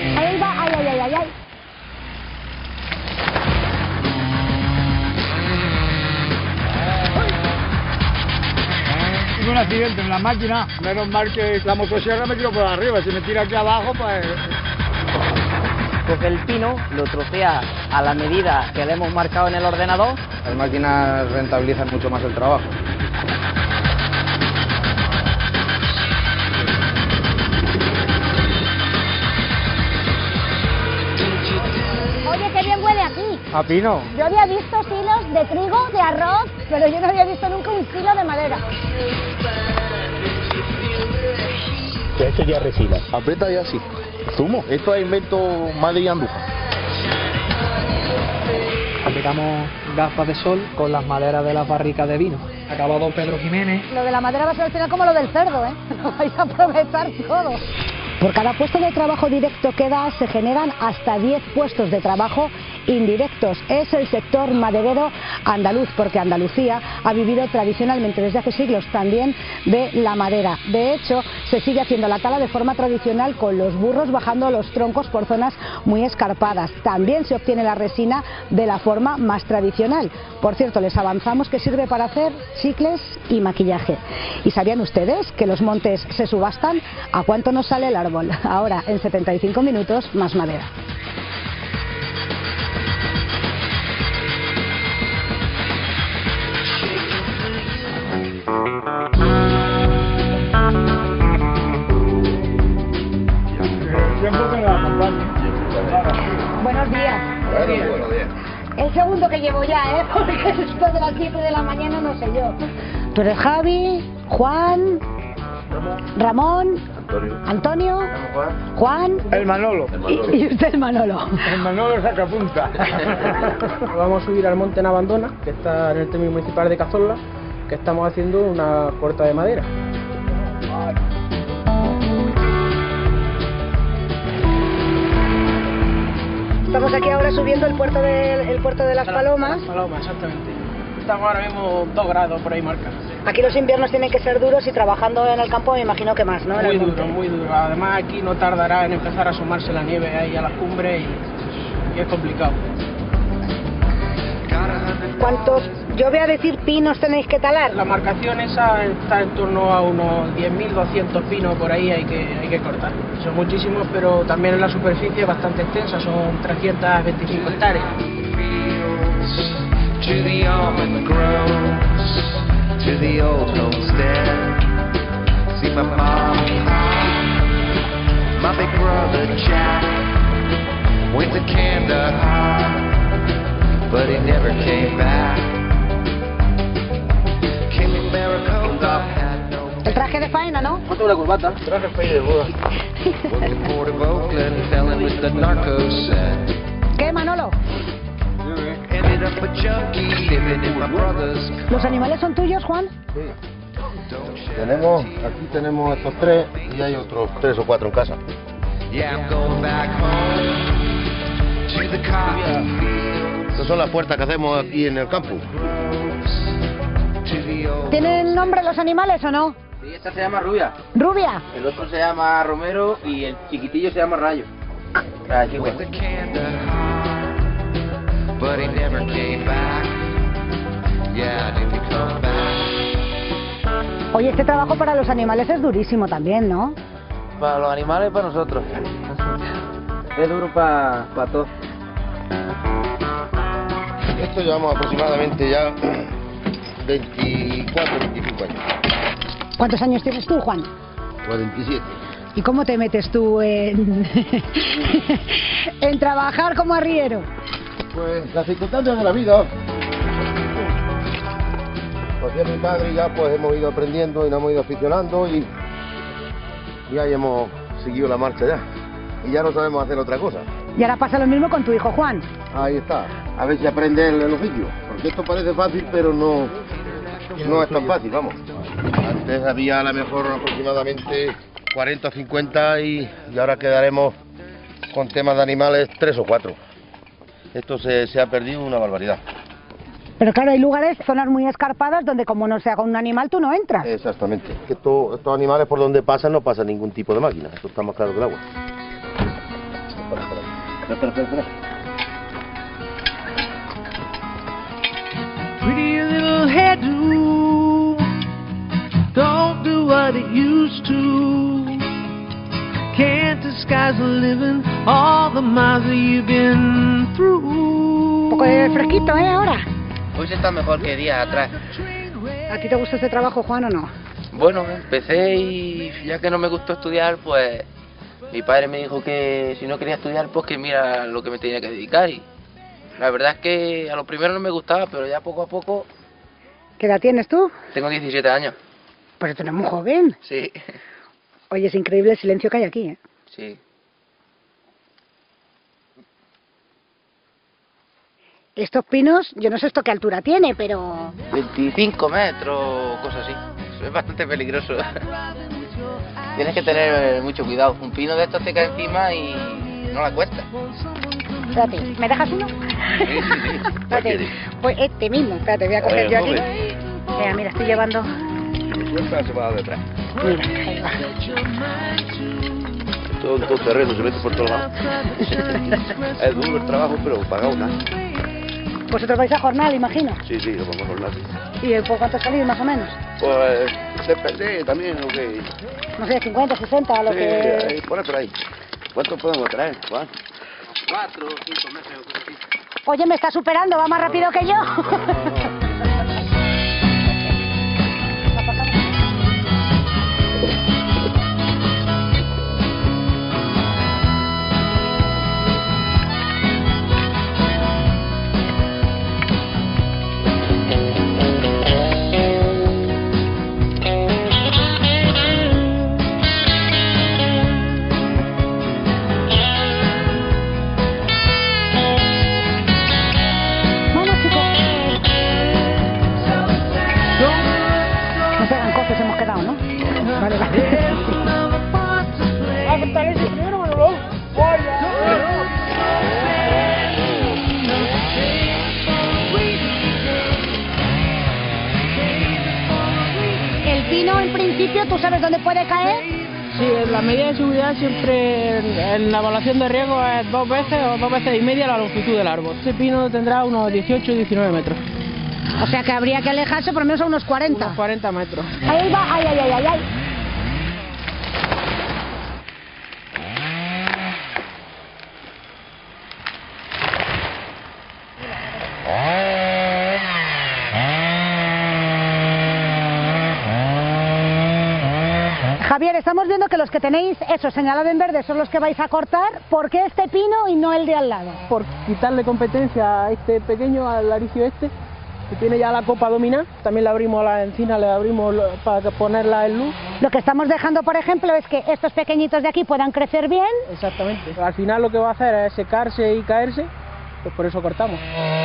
Ahí va, ay, ay, ay, ay, ay. Tuve un accidente en la máquina, menos mal que la motosierra me tiró por arriba, si me tira aquí abajo, pues... Coge el pino, lo trocea a la medida que le hemos marcado en el ordenador. Las máquinas rentabilizan mucho más el trabajo. Oye, qué bien huele aquí. A pino. Yo había visto silos de trigo, de arroz, pero yo no había visto nunca un silo de madera. Esto ya resina. Aprieta ya así. Zumo. Esto es invento Madrid y Andújar. Aplicamos gafas de sol con las maderas de las barricas de vino. Acabó don Pedro Jiménez. Lo de la madera va a ser al final como lo del cerdo, ¿eh? Lo vais a aprovechar todo. Por cada puesto de trabajo directo que da, se generan hasta 10 puestos de trabajo indirectos. Es el sector maderero andaluz, porque Andalucía ha vivido tradicionalmente desde hace siglos también de la madera. De hecho, se sigue haciendo la tala de forma tradicional con los burros bajando los troncos por zonas muy escarpadas. También se obtiene la resina de la forma más tradicional. Por cierto, les avanzamos que sirve para hacer chicles y maquillaje. ¿Y sabían ustedes que los montes se subastan? ¿A cuánto nos sale el árbol? Ahora, en 75 minutos, más madera. Buenos días. Buenos días. El segundo que llevo ya, ¿eh? Porque esto de las 7 de la mañana no sé yo. Tú eres Javi, Juan, Ramón, Antonio, Juan... El Manolo. Y usted el Manolo. El Manolo sacapunta. Vamos a subir al monte Navandona, que está en el término municipal de Cazorla, que estamos haciendo una puerta de madera. Estamos aquí ahora subiendo el puerto de las Palomas. Las Palomas, exactamente. Estamos ahora mismo 2 grados por ahí marca. Aquí los inviernos tienen que ser duros y trabajando en el campo me imagino que más, ¿no? En Muy el duro, monte. muy duro. Además aquí no tardará en empezar a asomarse la nieve ahí a las cumbres y es complicado. ¿Cuántos, yo voy a decir, pinos tenéis que talar? La marcación esa está en torno a unos 10.200 pinos por ahí hay que cortar. Son muchísimos, pero también en la superficie es bastante extensa, son 325 hectáreas. But he never came back. King America had no. El traje de faena, ¿no? Ponte una corbata. Traje feo de boda. Working Port of Oakland, fell in with the narco set. ¿Qué, Manolo? Ended up a junkie, living in my brother's. ¿Los animales son tuyos, Juan? Aquí tenemos estos 3 y hay otros 3 o 4 en casa. Yeah, I'm going back home to the cotton field. Estas son las puertas que hacemos aquí en el campo. ¿Tienen nombre los animales o no? Sí, esta se llama Rubia, Rubia. el otro se llama Romero y el chiquitillo se llama Rayo. Rayo, With the but he never came back. Yeah, didn't he come back? Oye, este trabajo para los animales es durísimo también, ¿no? Para los animales y para nosotros. Es duro para todos. Esto llevamos aproximadamente ya 24, 25 años. ¿Cuántos años tienes tú, Juan? 47. ¿Y cómo te metes tú en, en trabajar como arriero? Pues las circunstancias de la vida. Pues ya mi padre y ya pues hemos ido aprendiendo y nos hemos ido aficionando y ahí hemos seguido la marcha ya. Y ya no sabemos hacer otra cosa. Y ahora pasa lo mismo con tu hijo Juan. Ahí está. A ver si aprende el oficio. Porque esto parece fácil, pero no es tan fácil, vamos. Antes había a lo mejor aproximadamente 40 o 50 y ahora quedaremos con temas de animales 3 o 4. Esto se ha perdido una barbaridad. Pero claro, hay lugares, zonas muy escarpadas donde como no se haga un animal tú no entras. Exactamente. Que estos animales por donde pasan no pasa ningún tipo de máquina. Esto está más claro que el agua. Espera. Pretty little hairdo, don't do what it used to. Can't disguise the living, all the miles that you've been through. Un poco de fresquito, ahora. Hoy se está mejor que días atrás. ¿A ti te gusta este trabajo, Juan, o no? Bueno, empecé y ya que no me gustó estudiar, pues mi padre me dijo que si no quería estudiar, pues que mira lo que me tenía que dedicar. Y la verdad es que a lo primero no me gustaba, pero ya poco a poco... ¿Qué edad tienes tú? Tengo 17 años. Pero tú eres muy joven. Sí. Oye, es increíble el silencio que hay aquí, ¿eh? Sí. Estos pinos, yo no sé esto qué altura tiene, pero... 25 metros, cosas así. Eso es bastante peligroso. Tienes que tener mucho cuidado. Un pino de estos te cae encima y no la cuesta. Espérate, ¿me dejas uno? Sí. Espérate, pues este mismo. Espérate, voy a coger yo aquí. Mira, estoy llevando... Suelta, se va detrás. Mira, ahí va. Todo terreno, se mete por todos lados. Es duro el trabajo, pero pagado nada. Vosotros vais a jornal, imagino. Sí, lo vamos a jornal. ¿Y por cuánto salís, más o menos? Pues depende también lo que... No sé, 50, 60, lo que... por ahí. ¿Cuánto podemos traer, Juan? 4 o 5 meses o cosas así. Oye, me está superando, va más rápido que yo. El pino, en principio, ¿tú sabes dónde puede caer? Sí, la medida de seguridad siempre en la evaluación de riesgo es 2 veces o 2 veces y media la longitud del árbol. Este pino tendrá unos 18 o 19 metros. O sea que habría que alejarse por lo menos a unos 40. Unos 40 metros. Ahí va, ay. Javier, estamos viendo que los que tenéis eso señalado en verde son los que vais a cortar. ¿Por qué este pino y no el de al lado? Por quitarle competencia a este pequeño, al laricio este, que tiene ya la copa dominada. También le abrimos a la encina, le abrimos para ponerla en luz. Lo que estamos dejando, por ejemplo, es que estos pequeñitos de aquí puedan crecer bien. Exactamente. Al final lo que va a hacer es secarse y caerse, pues por eso cortamos.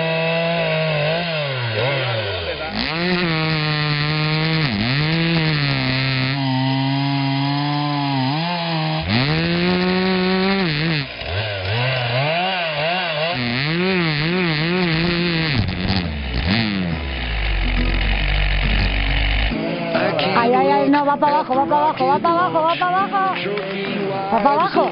Ay, no, va para abajo. Va para abajo.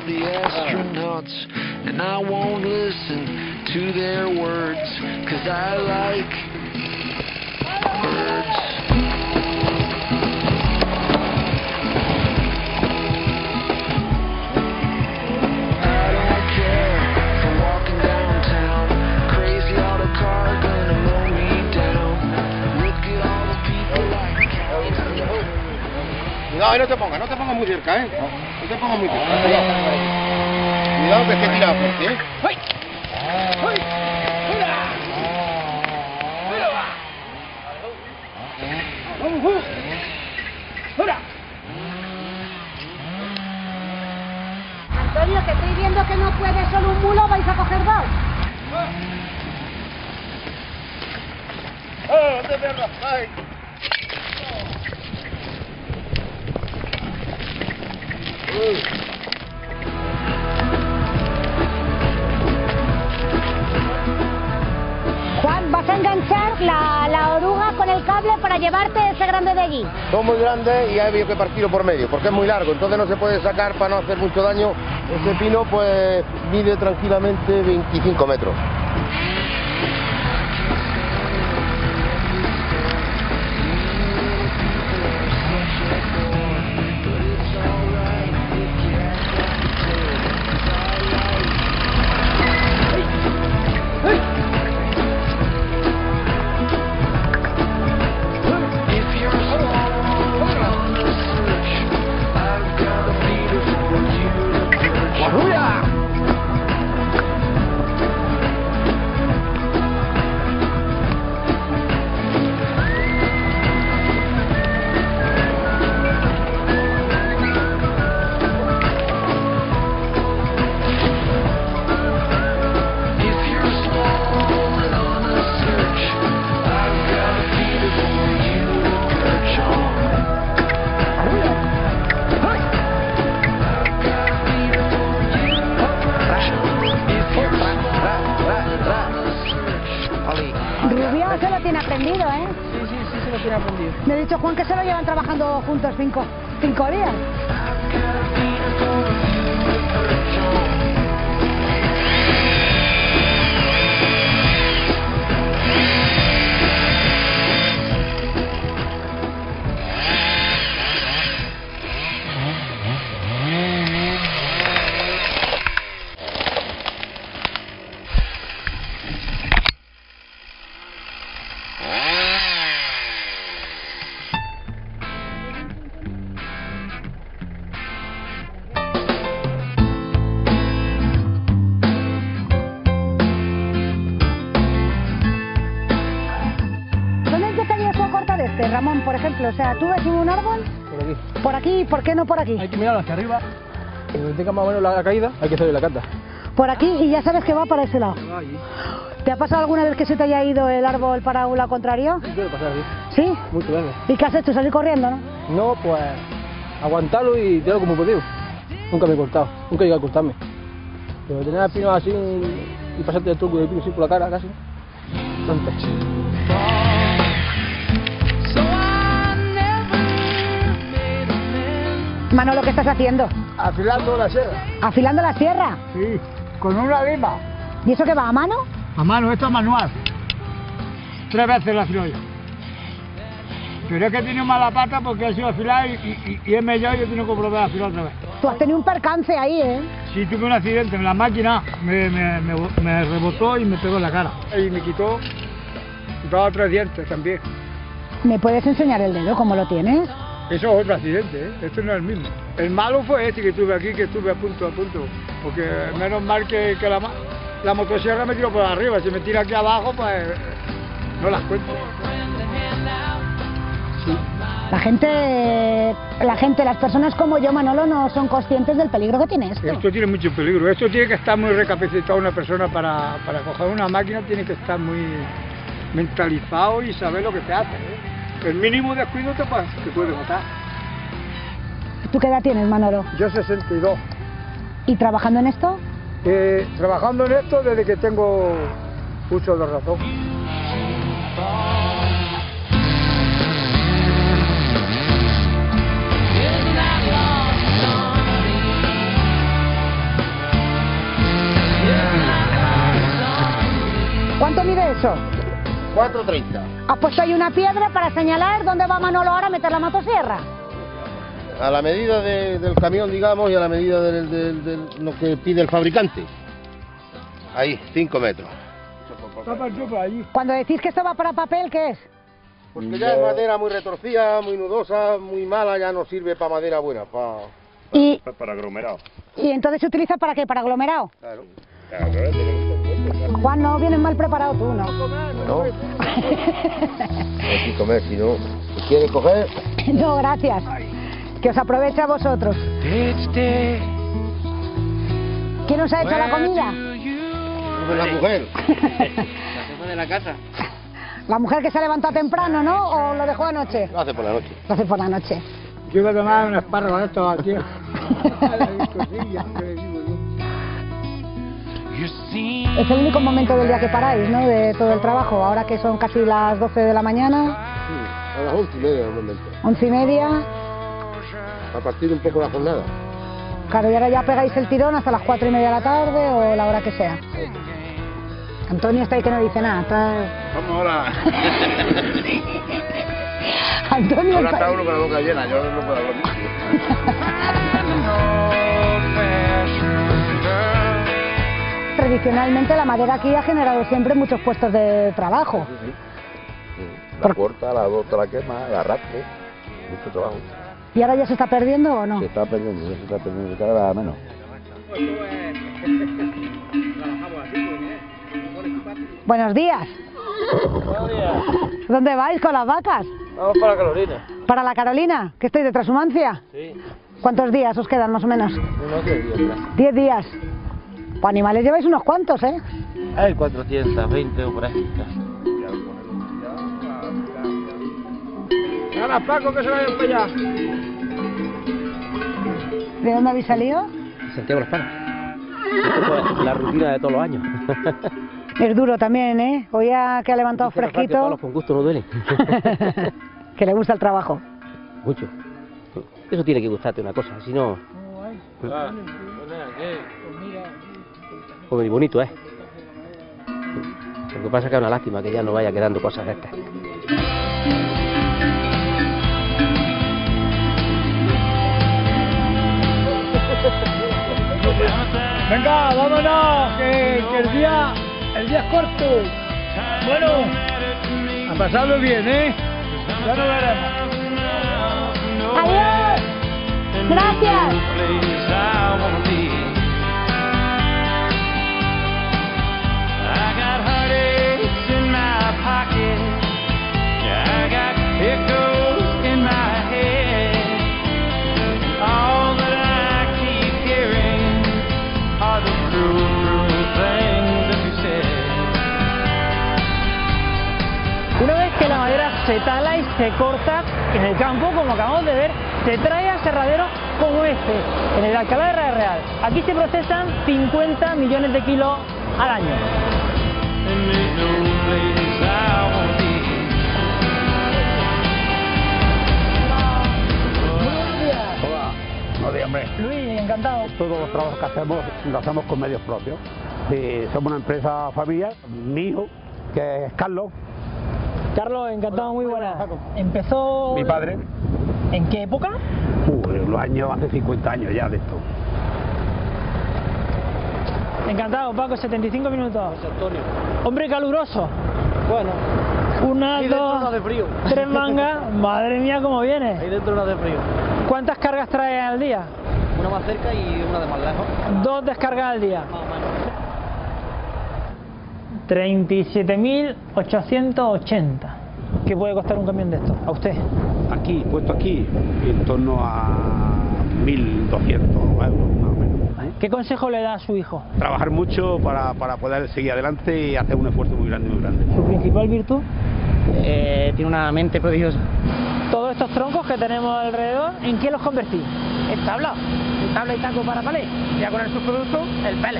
Cuidado, no te pongas muy cerca, ¿eh? No te pongas muy cerca, cuidado que esté tirado fuerte, ¿eh? Antonio, que estoy viendo que no puede solo un mulo, vais a coger 2. ¡De verdad! ¡Ay! Juan, vas a enganchar la oruga con el cable para llevarte ese grande de allí. Son muy grandes y ha habido que partirlo por medio, porque es muy largo, entonces no se puede sacar para no hacer mucho daño Ese pino pues mide tranquilamente 25 metros. Rubio se lo tiene aprendido, ¿eh? Sí, se lo tiene aprendido. Me ha dicho Juan que se lo llevan trabajando juntos cinco días. Ramón, por ejemplo, o sea, tú ves un árbol por aquí, ¿por qué no por aquí? Hay que mirarlo hacia arriba, cuando tenga más o menos la caída, hay que salir la carta. Por aquí y ya sabes que va para ese lado. ¿Te ha pasado alguna vez que se te haya ido el árbol para un lado contrario? Sí, puede pasar, sí. ¿Sí? Muchas veces. ¿Y qué has hecho? ¿Salir corriendo, no? No, pues aguantarlo y tirarlo como he podido. Nunca me he cortado, nunca he llegado a cortarme. Pero tener el pino así y pasarte el truco del pino así por la cara casi. Antes. Manolo, ¿qué estás haciendo? Afilando la sierra. ¿Afilando la sierra? Sí, con una lima. ¿Y eso qué va, a mano? A mano, esto es manual. 3 veces la afilo yo. Pero es que he tenido mala pata porque he sido afilar y he mellado y he tenido que volver a afilar otra vez. Tú has tenido un percance ahí, ¿eh? Sí, tuve un accidente en la máquina, me rebotó y me pegó en la cara. Y me quitó 2 o 3 dientes también. ¿Me puedes enseñar el dedo, cómo lo tienes? Eso es otro accidente, ¿eh? Esto no es el mismo. El malo fue este que tuve aquí, que estuve a punto, porque menos mal que la motosierra me tiró por arriba, si me tira aquí abajo, pues no las cuento. Sí. Las personas como yo, Manolo, no son conscientes del peligro que tiene esto. Esto tiene mucho peligro, esto tiene que estar muy recapacitado una persona para coger una máquina, tiene que estar muy mentalizado y saber lo que se hace, ¿eh? El mínimo descuido te puede matar. ¿Tú qué edad tienes, Manolo? Yo 62. ¿Y trabajando en esto? Trabajando en esto desde que tengo uso de razón. ¿Cuánto mide eso? 4,30. ¿Has puesto ahí una piedra para señalar dónde va Manolo ahora a meter la motosierra? A la medida del camión, digamos, y a la medida de lo que pide el fabricante. Ahí, 5 metros. Cuando decís que esto va para papel, ¿qué es? Porque ya es madera muy retorcida, muy nudosa, muy mala, ya no sirve para madera buena, para aglomerado. ¿Y entonces se utiliza para qué? ¿Para aglomerado? Claro. Juan, no vienes mal preparado tú, ¿no? No. Hay que comer, si no, si quieres coger. No, gracias. Que os aproveche a vosotros. ¿Quién os ha hecho la comida? La mujer. La de la casa. La mujer que se ha levantado temprano, ¿no? ¿O lo dejó anoche? Lo hace por la noche. Lo hace por la noche. Yo iba a tomar un espárrago de estos aquí. Es el único momento del día que paráis, ¿no? De todo el trabajo. Ahora que son casi las 12 de la mañana. Sí, a las 11:30 normalmente. 11:30. A partir un poco de la jornada. Claro, y ahora ya pegáis el tirón hasta las 4:30 de la tarde o la hora que sea. Antonio está ahí que no dice nada. Vamos ahora. Antonio Ahora está uno con la boca llena, yo no puedo hablar mucho. Tradicionalmente la madera aquí ha generado siempre muchos puestos de trabajo. Sí. La corta, la bota, la quema, la arrastre, mucho trabajo. ¿Y ahora ya se está perdiendo o no? Se está perdiendo, cada vez menos. Buenos días. Buenos días. ¿Dónde vais con las vacas? Vamos para Carolina. ¿Para la Carolina? ¿Que estáis de transhumancia? Sí. ¿Cuántos días os quedan más o menos? Unos 10 días. 10 días. Pues animales lleváis unos cuantos, ¿eh? Hay 420 o por ahí. Ahora, Paco, que se vayan para allá. ¿De dónde habéis salido? Santiago Las Palmas. La rutina de todos los años. Es duro también, ¿eh? Hoy ya que ha levantado fresquito. Con gusto no duele. Que le gusta el trabajo. Mucho. Eso tiene que gustarte una cosa, si no... Muy bonito, ¿eh? Lo que pasa es que es una lástima que ya no vaya quedando cosas de estas. Venga, vámonos, que el día es corto. Bueno, a pasarlo bien, ¿eh? Ya nos veremos. ¡Adiós! ¡Gracias! Una vez que la madera se tala y se corta en el campo, como acabamos de ver, se trae a aserraderos como este, en el Alcalá de Real. Aquí se procesan 50 millones de kilos al año. Hola, no de hombre. Luis, encantado. Todos los trabajos que hacemos los hacemos con medios propios. Somos una empresa familiar. Mi hijo, que es Carlos. Carlos, encantado, muy buena. Empezó... Mi padre. ¿En qué época? Los años, hace 50 años ya de esto. Encantado, Paco, 75 minutos. Antonio. Hombre caluroso. Bueno. Una, Ahí dentro no dos, hace frío. 3 mangas. Madre mía, cómo viene. Ahí dentro no hace frío. ¿Cuántas cargas traes al día? Una más cerca y una de más lejos. 2 descargas al día. Más o menos. 37.880. ¿Qué puede costar un camión de estos? ¿A usted? Aquí, puesto aquí, en torno a 1.200 euros más o menos. ¿Qué consejo le da a su hijo? Trabajar mucho para poder seguir adelante y hacer un esfuerzo muy grande, muy grande. ¿Su principal virtud? Tiene una mente prodigiosa. Todos estos troncos que tenemos alrededor, ¿en qué los convertí? En tabla y taco para palé. Ya con el subproducto, el pellet.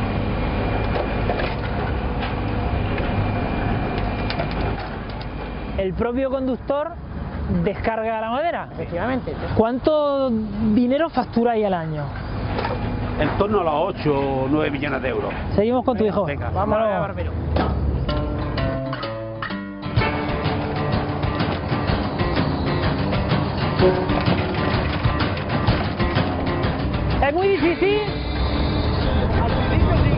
El propio conductor descarga la madera. Efectivamente. ¿Cuánto dinero facturáis al año? En torno a los 8 o 9 millones de euros. Seguimos con tu hijo. Venga, Vamos a ver, barbero. ¿Es muy difícil? Al principio sí.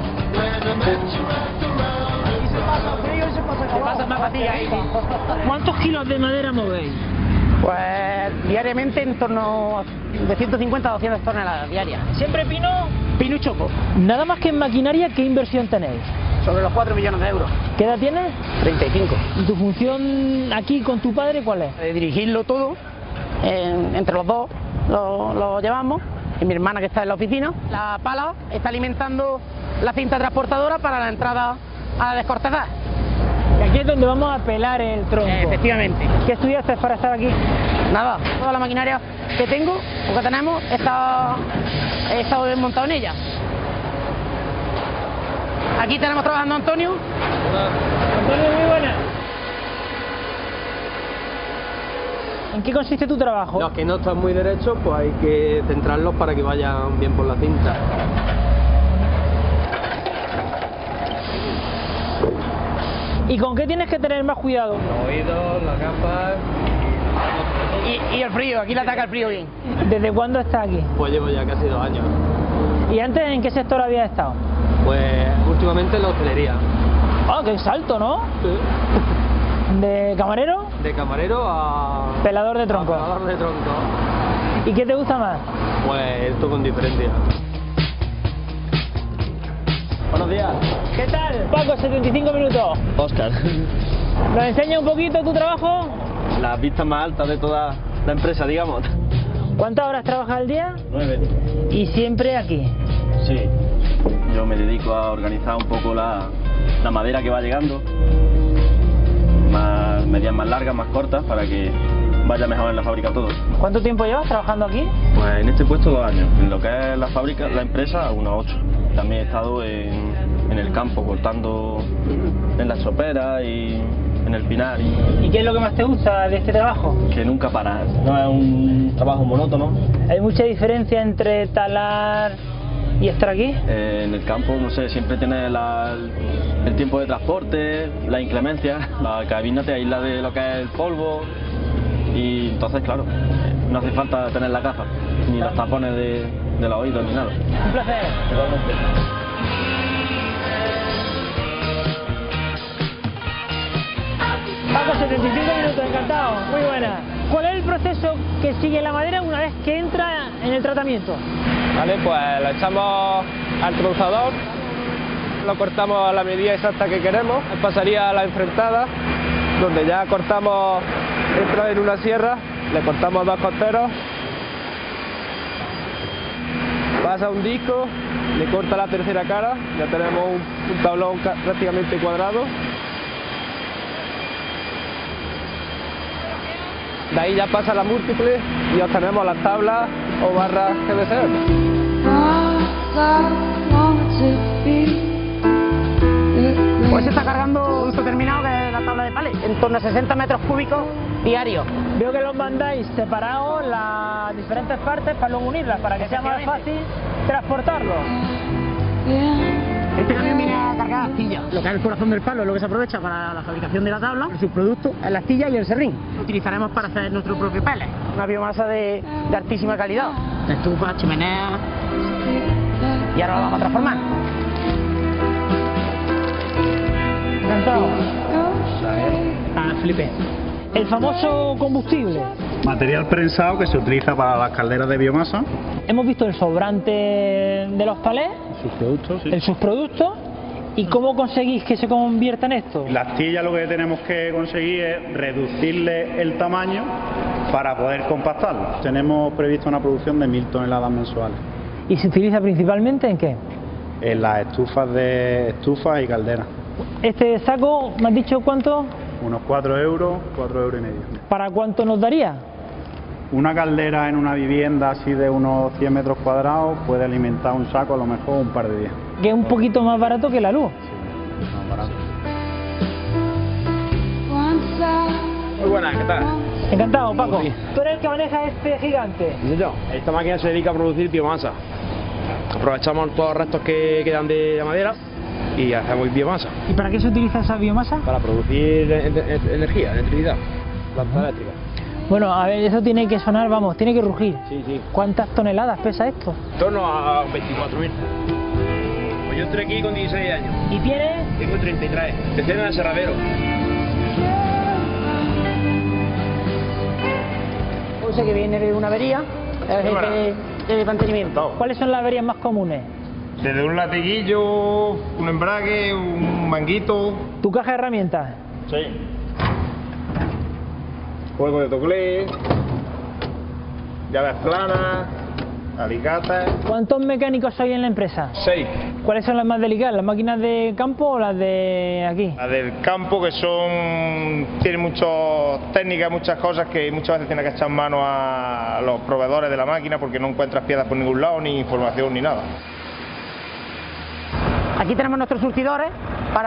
Aquí se pasa frío y se pasa más fatiga ahí. ¿Cuántos kilos de madera movéis? Pues diariamente en torno de 150 a 200 toneladas diarias. ¿Siempre pino? Pino y choco. Nada más que en maquinaria, ¿qué inversión tenéis? Sobre los 4 millones de euros. ¿Qué edad tienes? 35. ¿Y tu función aquí con tu padre cuál es? Dirigirlo todo, entre los dos lo llevamos. Y mi hermana, que está en la oficina, la pala está alimentando la cinta transportadora para la entrada a la descortezar. Y aquí es donde vamos a pelar el tronco. Efectivamente. ¿Qué estudiaste para estar aquí? Nada, toda la maquinaria que tengo o que tenemos he estado desmontado en ella. Aquí tenemos trabajando a Antonio. Antonio, muy buena. ¿En qué consiste tu trabajo? Los que no están muy derechos, pues hay que centrarlos para que vayan bien por la cinta. ¿Y con qué tienes que tener más cuidado? Los oídos, las gafas... Y el frío, aquí le ataca el frío bien. ¿Desde cuándo estás aquí? Pues llevo ya casi 2 años. ¿Y antes en qué sector habías estado? Pues últimamente en la hostelería. ¡Ah, qué salto!, ¿no? Sí. ¿De camarero? De camarero a... Pelador de tronco. Pelador de tronco. ¿Y qué te gusta más? Pues esto con diferencia. Buenos días. ¿Qué tal? Paco, 75 minutos. Óscar. ¿Nos enseña un poquito tu trabajo? Las vistas más altas de toda la empresa, digamos. ¿Cuántas horas trabajas al día? 9. ¿Y siempre aquí? Sí. Yo me dedico a organizar un poco la madera que va llegando. Medidas más largas, más cortas, para que vaya mejor en la fábrica todo. ¿Cuánto tiempo llevas trabajando aquí? Pues en este puesto 2 años. En lo que es la fábrica, la empresa, unos 8. También he estado en el campo, cortando en las choperas y en el pinar. ¿Y qué es lo que más te gusta de este trabajo? Que nunca para. No es un trabajo monótono. ¿Hay mucha diferencia entre talar y estar aquí? En el campo, no sé, siempre tienes el tiempo de transporte, la inclemencia, la cabina te aísla de lo que es el polvo y entonces, claro, no hace falta tener la gafa, ni los tapones de los oídos, ni nada. Un placer. Igualmente. Paco, 75 minutos, encantado, muy buena. ¿Cuál es el proceso que sigue la madera una vez que entra en el tratamiento? Vale, pues lo echamos al trozador, lo cortamos a la medida exacta que queremos, pasaría a la enfrentada, donde ya cortamos, entra en una sierra, le cortamos 2 costeros, pasa un disco, le corta la tercera cara, ya tenemos un tablón prácticamente cuadrado. De ahí ya pasa la múltiple y obtenemos las tablas o barras que deseemos. Pues se está cargando esto terminado, que es la tabla de palé, en torno a 60 metros cúbicos diarios. Veo que los mandáis separados las diferentes partes para luego unirlas, para que sea más fácil transportarlo. Este camión viene a cargar astilla, lo que es el corazón del palo, es lo que se aprovecha para la fabricación de la tabla, el subproducto es la astilla y el serrín. Lo utilizaremos para hacer nuestro propio pellet, una biomasa de altísima calidad, estufa, chimenea, y ahora lo vamos a transformar. Encantado. Felipe. El famoso combustible. Material prensado que se utiliza para las calderas de biomasa. Hemos visto el sobrante de los palés. Subproductos, sí. El subproducto. ¿Y cómo conseguís que se convierta en esto? La astilla lo que tenemos que conseguir es reducirle el tamaño para poder compactarlo. Tenemos previsto una producción de 1000 toneladas mensuales. ¿Y se utiliza principalmente en qué? En las estufas y calderas. Este saco, ¿me has dicho cuánto? Unos 4 euros, 4 euros y medio. ¿Para cuánto nos daría? Una caldera en una vivienda así de unos 100 metros cuadrados puede alimentar un saco a lo mejor un par de días. Que es un poquito más barato que la luz. Sí, más barato. Muy buenas, ¿qué tal? Encantado, Paco. Tú eres el que maneja este gigante. Sí, yo. Esta máquina se dedica a producir biomasa. Aprovechamos todos los restos que quedan de la madera y hacemos biomasa. ¿Y para qué se utiliza esa biomasa? Para producir energía, electricidad, planta eléctrica. Bueno, a ver, eso tiene que sonar, vamos, tiene que rugir. Sí, sí. ¿Cuántas toneladas pesa esto? En torno a 24.000. Pues yo entré aquí con 16 años. ¿Y tienes? Tengo 33. Estoy en el aserradero. Puse que viene de una avería, de mantenimiento. ¿Cuáles son las averías más comunes? Desde un latiguillo, un embrague, un manguito. ¿Tu caja de herramientas? Sí. Juego de doble, llaves planas, alicates. ¿Cuántos mecánicos hay en la empresa? 6. ¿Cuáles son las más delicadas? ¿Las máquinas de campo o las de aquí? Las del campo, que tienen muchas técnicas, muchas cosas que muchas veces tienes que echar mano a los proveedores de la máquina porque no encuentras piezas por ningún lado, ni información, ni nada. Aquí tenemos nuestros surtidores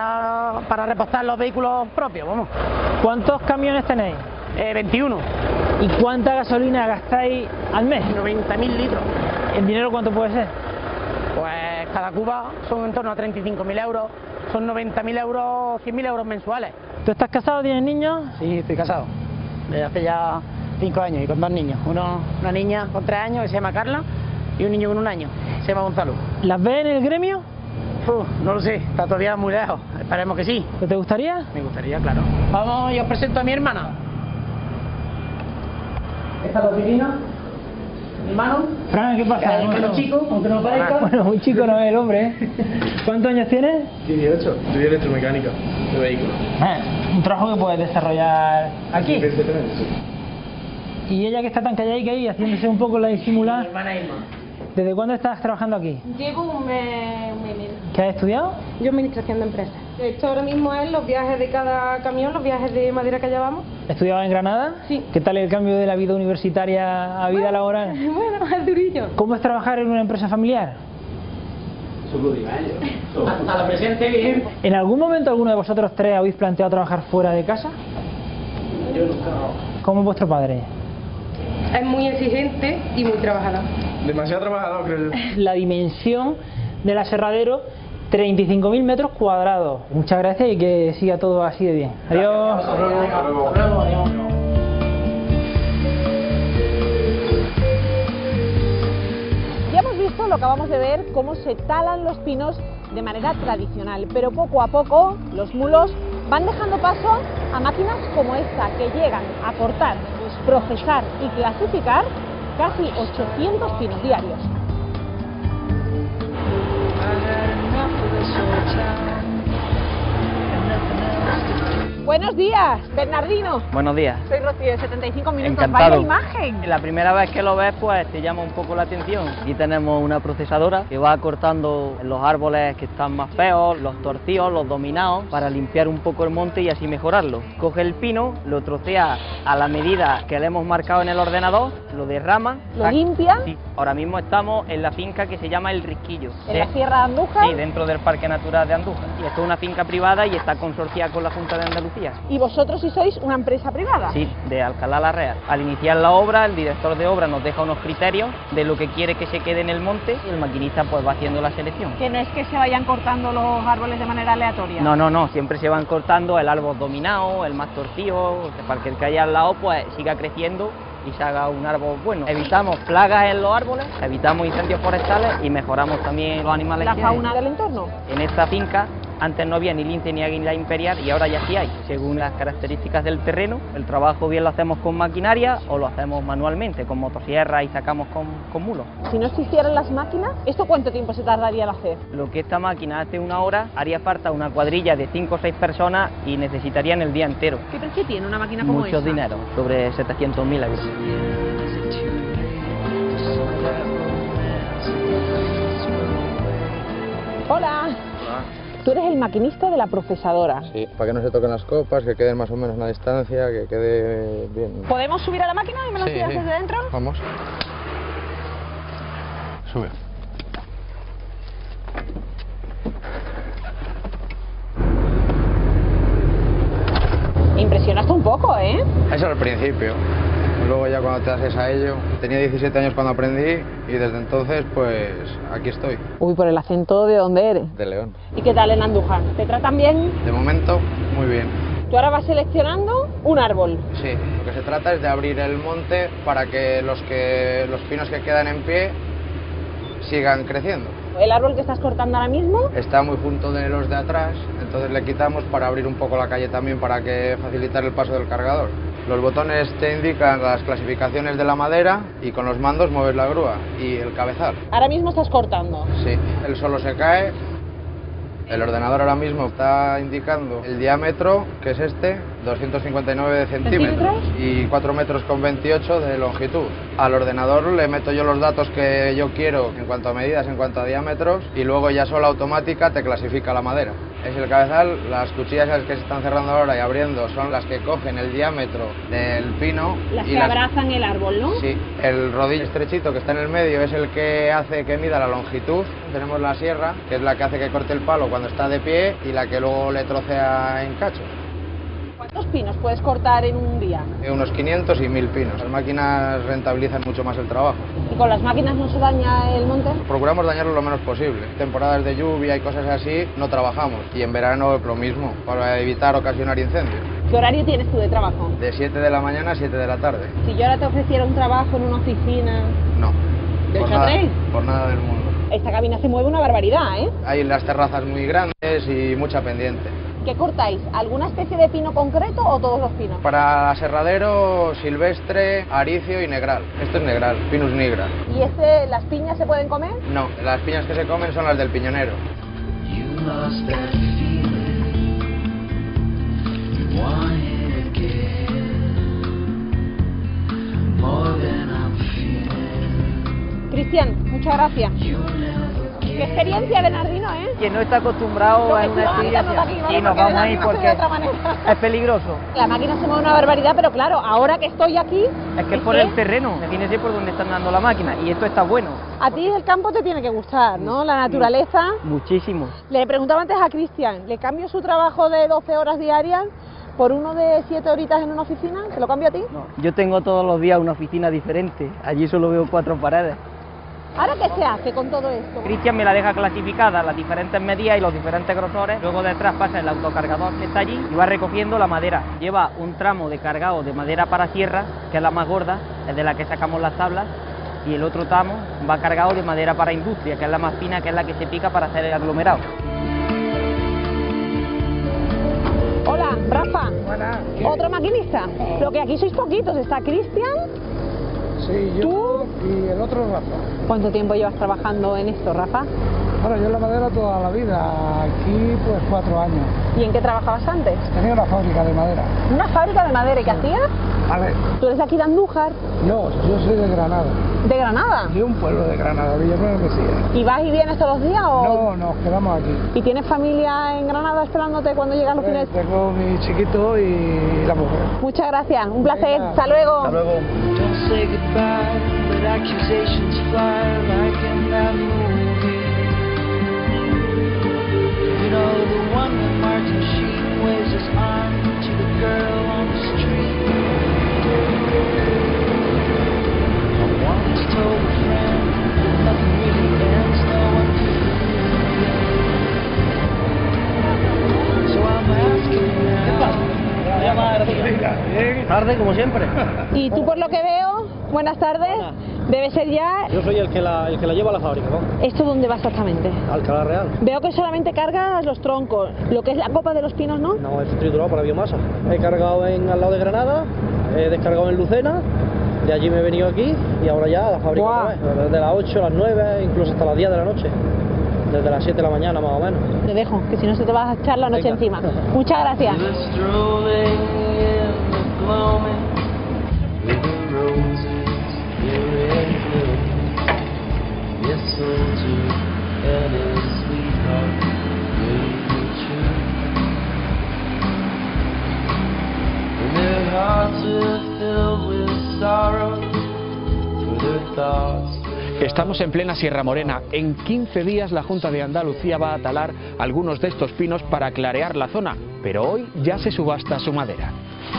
para repostar los vehículos propios, vamos. ¿Cuántos camiones tenéis? 21. ¿Y cuánta gasolina gastáis al mes? 90.000 litros. ¿En dinero cuánto puede ser? Pues cada cuba son en torno a 35.000 euros, son 90.000 euros, 100.000 euros mensuales. ¿Tú estás casado, tienes niños? Sí, estoy casado, desde hace ya 5 años y con 2 niños. Una niña con 3 años que se llama Carla y un niño con 1 año, se llama Gonzalo. ¿Las ves en el gremio? No lo sé, está todavía muy lejos, esperemos que sí. ¿Te gustaría? Me gustaría, claro. Vamos, y os presento a mi hermana. Esta es la oficina. Mi hermano. Fran, ¿qué pasa? Un chico, aunque no parezca. Bueno, un chico no es el hombre, ¿eh? ¿Cuántos años tienes? 18, estudio electromecánica de vehículos. Un trabajo que puedes desarrollar aquí. Perfectamente, sí. Y ella que está tan calladita ahí, haciéndose un poco la disimulada. Mi hermana Irma. ¿Desde cuándo estás trabajando aquí? Llevo un mes y medio. ¿Qué has estudiado? Yo administración de empresas. Esto ahora mismo es los viajes de cada camión, los viajes de madera que llevamos. ¿Estudiabas en Granada? Sí. ¿Qué tal el cambio de la vida universitaria a vida laboral? Bueno, es durillo. ¿Cómo es trabajar en una empresa familiar? Hasta la presente, bien. ¿En algún momento alguno de vosotros tres habéis planteado trabajar fuera de casa? Yo nunca. ¿Cómo es vuestro padre? Es muy exigente y muy trabajador. Demasiado trabajador, creo yo. La dimensión del aserradero, 35.000 metros cuadrados. Muchas gracias y que siga todo así de bien. Adiós. Ya hemos visto, lo acabamos de ver, cómo se talan los pinos de manera tradicional, pero poco a poco los mulos van dejando paso a máquinas como esta, que llegan a cortar, procesar y clasificar casi 800 pinos diarios. Buenos días, Bernardino. Buenos días. Soy Rocío de 75 minutos. Encantado. Vaya imagen. La primera vez que lo ves, pues te llama un poco la atención. Aquí tenemos una procesadora que va cortando los árboles que están más feos, los torcidos, los dominados, para limpiar un poco el monte y así mejorarlo. Coge el pino, lo trocea a la medida que le hemos marcado en el ordenador, lo derrama. ¿Lo limpia? Sí. Ahora mismo estamos en la finca que se llama El Risquillo. ¿En la Sierra de Andújar? Sí, dentro del Parque Natural de Andújar. Y esto es una finca privada y está consorciada con la Junta de Andalucía. ¿Y vosotros si sois una empresa privada? Sí, de Alcalá la Real. Al iniciar la obra, el director de obra nos deja unos criterios de lo que quiere que se quede en el monte y el maquinista pues va haciendo la selección. Que no es que se vayan cortando los árboles de manera aleatoria. No, siempre se van cortando el árbol dominado, el más torcido, para que el que haya al lado pues siga creciendo y se haga un árbol bueno. Evitamos plagas en los árboles, evitamos incendios forestales y mejoramos también los animales. ¿La que hay. fauna del entorno? En esta finca antes no había ni lince ni águila imperial y ahora ya sí hay. Según las características del terreno, el trabajo bien lo hacemos con maquinaria o lo hacemos manualmente, con motosierra y sacamos con mulos. Si no existieran las máquinas, ¿esto cuánto tiempo se tardaría en hacer? Lo que esta máquina hace una hora, haría falta una cuadrilla de 5 o 6 personas y necesitarían el día entero. ¿Qué precio tiene una máquina como Mucho esta? dinero, sobre 700.000 euros. Hola. Tú eres el maquinista de la procesadora. Sí, para que no se toquen las copas, que queden más o menos una distancia, que quede bien. ¿Podemos subir a la máquina y me lo enseñas desde dentro? Vamos. Sube. Impresionaste un poco, ¿eh? Eso al principio. Luego ya cuando te haces a ello, tenía 17 años cuando aprendí y desde entonces pues aquí estoy. Uy, por el acento, ¿de dónde eres? De León. ¿Y qué tal en Andújar? ¿Te tratan bien? De momento, muy bien. Tú ahora vas seleccionando un árbol. Sí, lo que se trata es de abrir el monte para que los pinos que quedan en pie sigan creciendo. ¿El árbol que estás cortando ahora mismo? Está muy junto de los de atrás, entonces le quitamos para abrir un poco la calle también para que facilitar el paso del cargador. Los botones te indican las clasificaciones de la madera y con los mandos mueves la grúa y el cabezal. Ahora mismo estás cortando. Sí, él solo se cae. El ordenador ahora mismo está indicando el diámetro, que es este, 259 centímetros y 4 metros con 28 de longitud. Al ordenador le meto yo los datos que yo quiero en cuanto a medidas, en cuanto a diámetros, y luego ya sola automática te clasifica la madera. Es el cabezal, las cuchillas que se están cerrando ahora y abriendo son las que cogen el diámetro del pino. Las que abrazan el árbol, ¿no? Sí, el rodillo estrechito que está en el medio es el que hace que mida la longitud. Tenemos la sierra, que es la que hace que corte el palo cuando está de pie y la que luego le trocea en cacho. ¿Cuántos pinos puedes cortar en un día? Unos 500 y 1000 pinos. Las máquinas rentabilizan mucho más el trabajo. ¿Y con las máquinas no se daña el monte? Procuramos dañarlo lo menos posible. Temporadas de lluvia y cosas así no trabajamos. Y en verano es lo mismo, para evitar ocasionar incendios. ¿Qué horario tienes tú de trabajo? De 7 de la mañana a 7 de la tarde. Si yo ahora te ofreciera un trabajo en una oficina... No. ¿De Por 8 a 3? Por nada del mundo. Esta cabina se mueve una barbaridad, ¿eh? Hay las terrazas muy grandes y mucha pendiente. ¿Qué cortáis? ¿Alguna especie de pino concreto o todos los pinos? Para aserradero, silvestre, aricio y negral. Esto es negral, Pinus nigra. ¿Y las piñas se pueden comer? No, las piñas que se comen son las del piñonero. Cristian, muchas gracias. Qué experiencia, Bernardino, ¿eh? Quien no está acostumbrado a una experiencia y nos vamos a ir porque es peligroso. La máquina se mueve una barbaridad, pero claro, ahora que estoy aquí... Es que es por el terreno, imagínese por dónde están dando la máquina y esto está bueno. A ti el campo te tiene que gustar, ¿no? La naturaleza... Muchísimo. Le preguntaba antes a Cristian, ¿le cambio su trabajo de 12 horas diarias por uno de 7 horitas en una oficina? ¿Se lo cambio a ti? No, yo tengo todos los días una oficina diferente, allí solo veo 4 paredes. ¿Ahora qué se hace con todo esto? Cristian me la deja clasificada, las diferentes medidas y los diferentes grosores. Luego detrás pasa el autocargador que está allí y va recogiendo la madera. Lleva un tramo de cargado de madera para sierra, que es la más gorda, es de la que sacamos las tablas, y el otro tramo va cargado de madera para industria, que es la más fina, que es la que se pica para hacer el aglomerado. Hola, Rafa. Buenas. ¿Otro maquinista? Lo que aquí sois poquitos, está Cristian... Sí, yo y el otro Rafa. ¿Cuánto tiempo llevas trabajando en esto, Rafa? Bueno, yo en la madera toda la vida, aquí pues 4 años. ¿Y en qué trabajabas antes? Tenía una fábrica de madera. ¿Una fábrica de madera? ¿Y qué hacías? A ver. ¿Tú eres de aquí de Andújar? No, yo soy de Granada. ¿De Granada? De un pueblo de Granada, Villanueva de Mesía. ¿Y vas y vienes todos los días o...? No, nos quedamos aquí. ¿Y tienes familia en Granada esperándote cuando llegan los fines? Tengo mi chiquito y la mujer. Muchas gracias, un placer. Hasta luego. Hasta luego. Don't say goodbye, let accusations fly like in that movie. You know, the one with Martin Sheen waves his arm to the girl on the street. I once told a friend that nothing really ends, no one can. So I'm asking now. Tarde, como siempre. Y tú, por lo que veo, buenas tardes, debe ser ya... Yo soy el que la lleva a la fábrica, ¿no? ¿Esto dónde va exactamente? Alcalá Real. Veo que solamente cargas los troncos, lo que es la copa de los pinos, ¿no? No, es triturado para biomasa. He cargado al lado de Granada, he descargado en Lucena, de allí me he venido aquí y ahora ya a la fábrica otra vez. Desde las 8 a las 9, incluso hasta las 10 de la noche. Desde las 7 de la mañana más o menos. Te dejo, que si no se te va a echar la noche encima. Muchas gracias. Estamos en plena Sierra Morena. En 15 días la Junta de Andalucía va a talar algunos de estos pinos para clarear la zona, pero hoy ya se subasta su madera.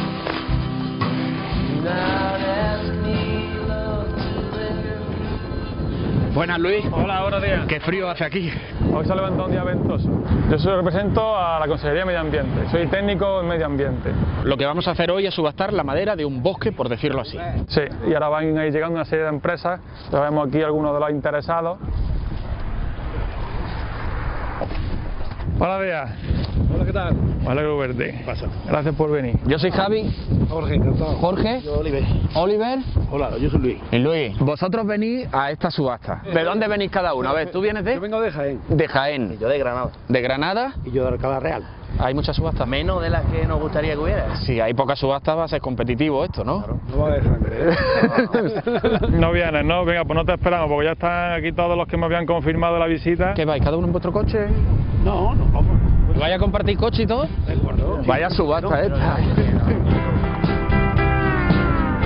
Buenas, Luis. Hola, buenos días. ¿Qué frío hace aquí? Hoy se ha levantado un día ventoso. Yo represento a la Consejería de Medio Ambiente. Soy técnico en medio ambiente. Lo que vamos a hacer hoy es subastar la madera de un bosque, por decirlo así. Sí, y ahora van a ir llegando una serie de empresas. Ya vemos aquí algunos de los interesados. Buenos días. Hola, ¿qué tal? Me alegro de verte. Pasa. Gracias por venir. Yo soy Javi. Jorge, encantado. Jorge. Yo, Oliver. Oliver. Hola, yo soy Luis. Y Luis, vosotros venís a esta subasta. ¿De dónde venís cada uno? A ver, ¿tú vienes de...? Yo vengo de Jaén. De Jaén. Y yo de Granada. ¿De Granada? Y yo de Alcalá Real. ¿Hay muchas subastas? Menos de las que nos gustaría que hubiera. Si hay pocas subastas va a ser competitivo esto, ¿no? Claro. No va a dejar. No vienes, ¿no? Venga, pues no te esperamos, porque ya están aquí todos los que me habían confirmado la visita. ¿Qué vais? ¿Cada uno en vuestro coche? No, vamos. ¿Vaya a compartir coche y todo? De acuerdo. Vaya subasta esta.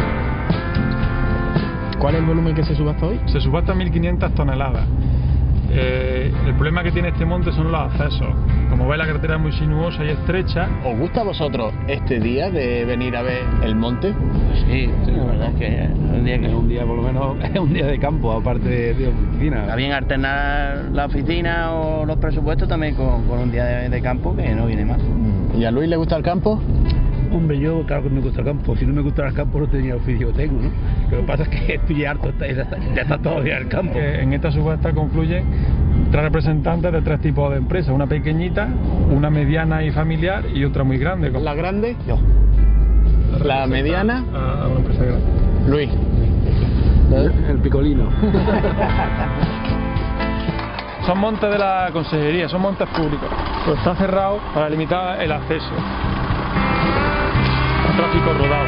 ¿Cuál es el volumen que se subasta hoy? Se subasta 1.500 toneladas. El problema que tiene este monte son los accesos. Como veis, la carretera es muy sinuosa y estrecha. ¿Os gusta a vosotros este día de venir a ver el monte? Sí, la verdad es que es un día por lo menos, es un día de campo, aparte de oficina. Está bien alternar la oficina o los presupuestos también con un día de campo, que no viene mal. ¿Y a Luis le gusta el campo? Hombre, yo claro que me gusta el campo. Si no me gustara el campo no tenía el oficio que tengo, ¿no? Lo que pasa es que estoy harto, ya está todo día el campo. En esta subasta confluyen 3 representantes de 3 tipos de empresas, una pequeñita, una mediana y familiar y otra muy grande. ¿La grande? Yo. ¿La mediana? A una empresa grande. Luis. El picolino. Son montes de la consejería, son montes públicos, pero está cerrado para limitar el acceso al tráfico rodado.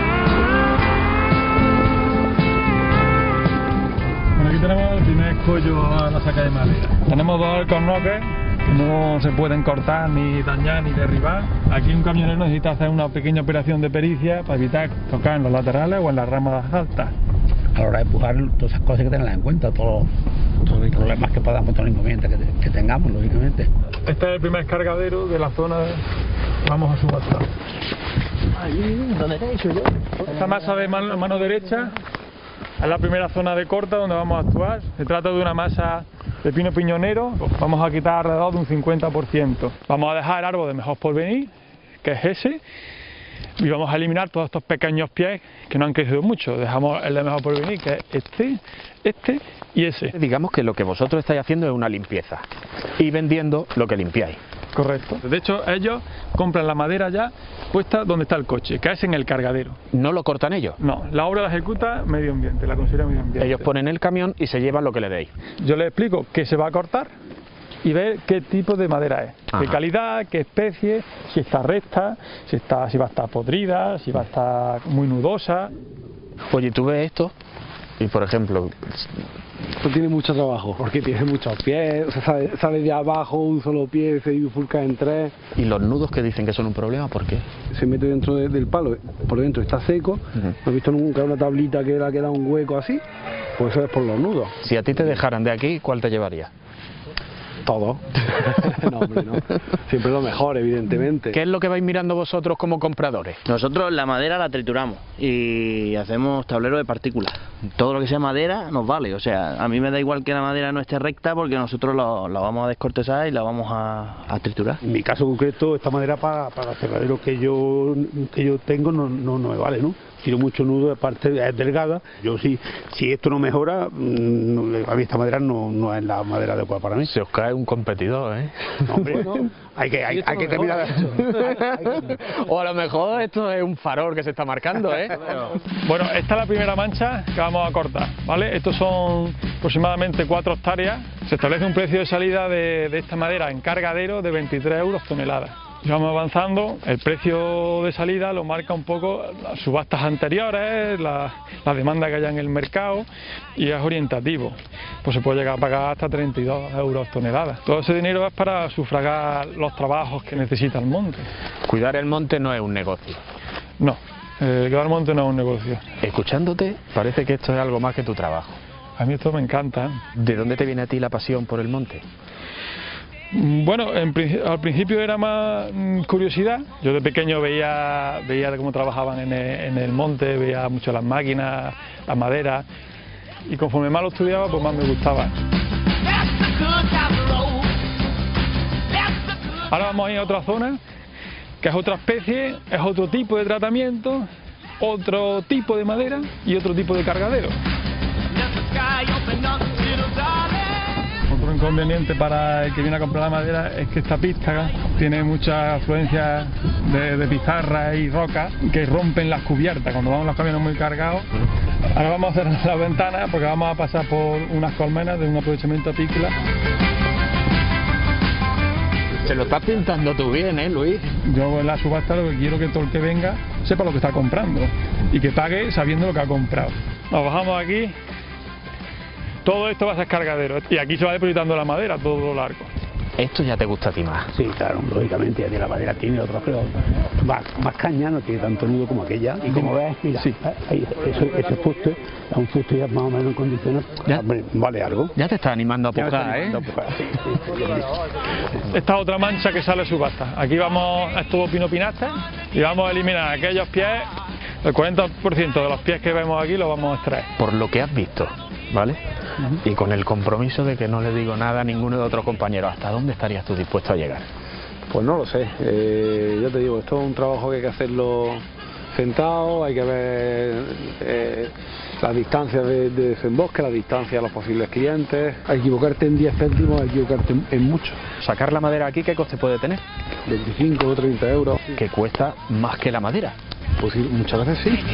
Bueno, aquí tenemos el primer escollo a la saca de madera. Tenemos 2 alcornoques que no se pueden cortar, ni dañar, ni derribar. Aquí un camionero necesita hacer una pequeña operación de pericia para evitar tocar en los laterales o en las ramas altas. A la hora de empujar, todas esas cosas hay que tenerlas en cuenta, todos los problemas que podamos, todos los inconvenientes que tengamos, lógicamente. Este es el primer cargadero de la zona que vamos a subastar. Ahí, ¿dónde te he dicho yo? Esta masa de mano derecha es la primera zona de corta donde vamos a actuar. Se trata de una masa de pino piñonero. Vamos a quitar alrededor de un 50%. Vamos a dejar el árbol de mejor porvenir, que es ese, y vamos a eliminar todos estos pequeños pies que no han crecido mucho. Dejamos el de mejor porvenir, que es este y ese. Digamos que lo que vosotros estáis haciendo es una limpieza y vendiendo lo que limpiáis. Correcto. De hecho, ellos compran la madera ya puesta donde está el coche, que es en el cargadero. ¿No lo cortan ellos? No, la obra la ejecuta Medio Ambiente, la Consejería de Medio Ambiente. Ellos ponen el camión y se llevan lo que le deis. Yo les explico qué se va a cortar y ver qué tipo de madera es, qué calidad, qué especie, si está recta, si va a estar podrida, si va a estar muy nudosa. Oye, ¿tú ves esto? Y por ejemplo... Esto tiene mucho trabajo, porque tiene muchos pies, o sea, sale de abajo un solo pie, se bifurca en 3. ¿Y los nudos que dicen que son un problema, por qué? Se mete dentro del palo, por dentro está seco, no he visto nunca una tablita que le queda un hueco así, pues eso es por los nudos. Si a ti te dejaran de aquí, ¿cuál te llevaría? Todo. No, hombre, no. Siempre lo mejor, evidentemente. ¿Qué es lo que vais mirando vosotros como compradores? Nosotros la madera la trituramos y hacemos tablero de partículas. Todo lo que sea madera nos vale, o sea, a mí me da igual que la madera no esté recta porque nosotros la vamos a descortezar y la vamos a triturar. En mi caso concreto, esta madera para el cerradero que yo tengo no me vale, ¿no? Tiro mucho nudo, aparte es delgada. Yo si esto no mejora, a mí esta madera no es la madera adecuada para mí. Se os cae un competidor, ¿eh? No, hombre, no. Hay que terminar. O a lo mejor esto es un farol que se está marcando, ¿eh? Bueno, esta es la primera mancha que vamos a cortar, ¿vale? Estos son aproximadamente 4 hectáreas. Se establece un precio de salida de esta madera en cargadero de 23 euros tonelada. Y vamos avanzando, el precio de salida lo marca un poco las subastas anteriores, la demanda que haya en el mercado, y es orientativo. Pues se puede llegar a pagar hasta 32 euros tonelada. Todo ese dinero es para sufragar los trabajos que necesita el monte. Cuidar el monte no es un negocio. No, cuidar el monte no es un negocio. Escuchándote, parece que esto es algo más que tu trabajo. A mí esto me encanta. ¿De dónde te viene a ti la pasión por el monte? Bueno, al principio era más curiosidad. Yo de pequeño veía cómo trabajaban en el monte, veía mucho las máquinas, las maderas, y conforme más lo estudiaba, pues más me gustaba. Ahora vamos a ir a otra zona, que es otra especie, es otro tipo de tratamiento, otro tipo de madera y otro tipo de cargadero. Otro inconveniente para el que viene a comprar la madera es que esta pista tiene mucha afluencia de pizarra y roca que rompen las cubiertas cuando vamos los camiones muy cargados. Ahora vamos a cerrar las ventanas porque vamos a pasar por unas colmenas de un aprovechamiento apícola. Te lo estás pintando tú bien, Luis. Yo en la subasta lo que quiero es que todo el que venga sepa lo que está comprando y que pague sabiendo lo que ha comprado. Nos bajamos aquí. Todo esto va a ser cargadero y aquí se va depositando la madera a todo lo largo. Esto ya te gusta a ti más. Sí, claro, lógicamente, ya tiene la madera, tiene otros, pero más caña, no tiene tanto nudo como aquella. Y como ves, mira, sí, ahí, ese fuste, es un fuste ya más o menos en condiciones, hombre, vale algo. Ya te está animando a pujar, ¿eh? Esta otra mancha que sale subasta. Aquí vamos, es todo pinopinaste y vamos a eliminar aquellos pies, el 40% de los pies que vemos aquí los vamos a extraer. Por lo que has visto, ¿vale? Y con el compromiso de que no le digo nada a ninguno de otros compañeros, ¿hasta dónde estarías tú dispuesto a llegar? Pues no lo sé, ya te digo, esto es un trabajo que hay que hacerlo sentado, hay que ver las distancias de desembosque, la distancia a los posibles clientes. A equivocarte en 10 céntimos, a equivocarte en mucho. ¿Sacar la madera aquí qué coste puede tener? 25 o 30 euros. ¿Que cuesta más que la madera? Pues sí, muchas veces sí.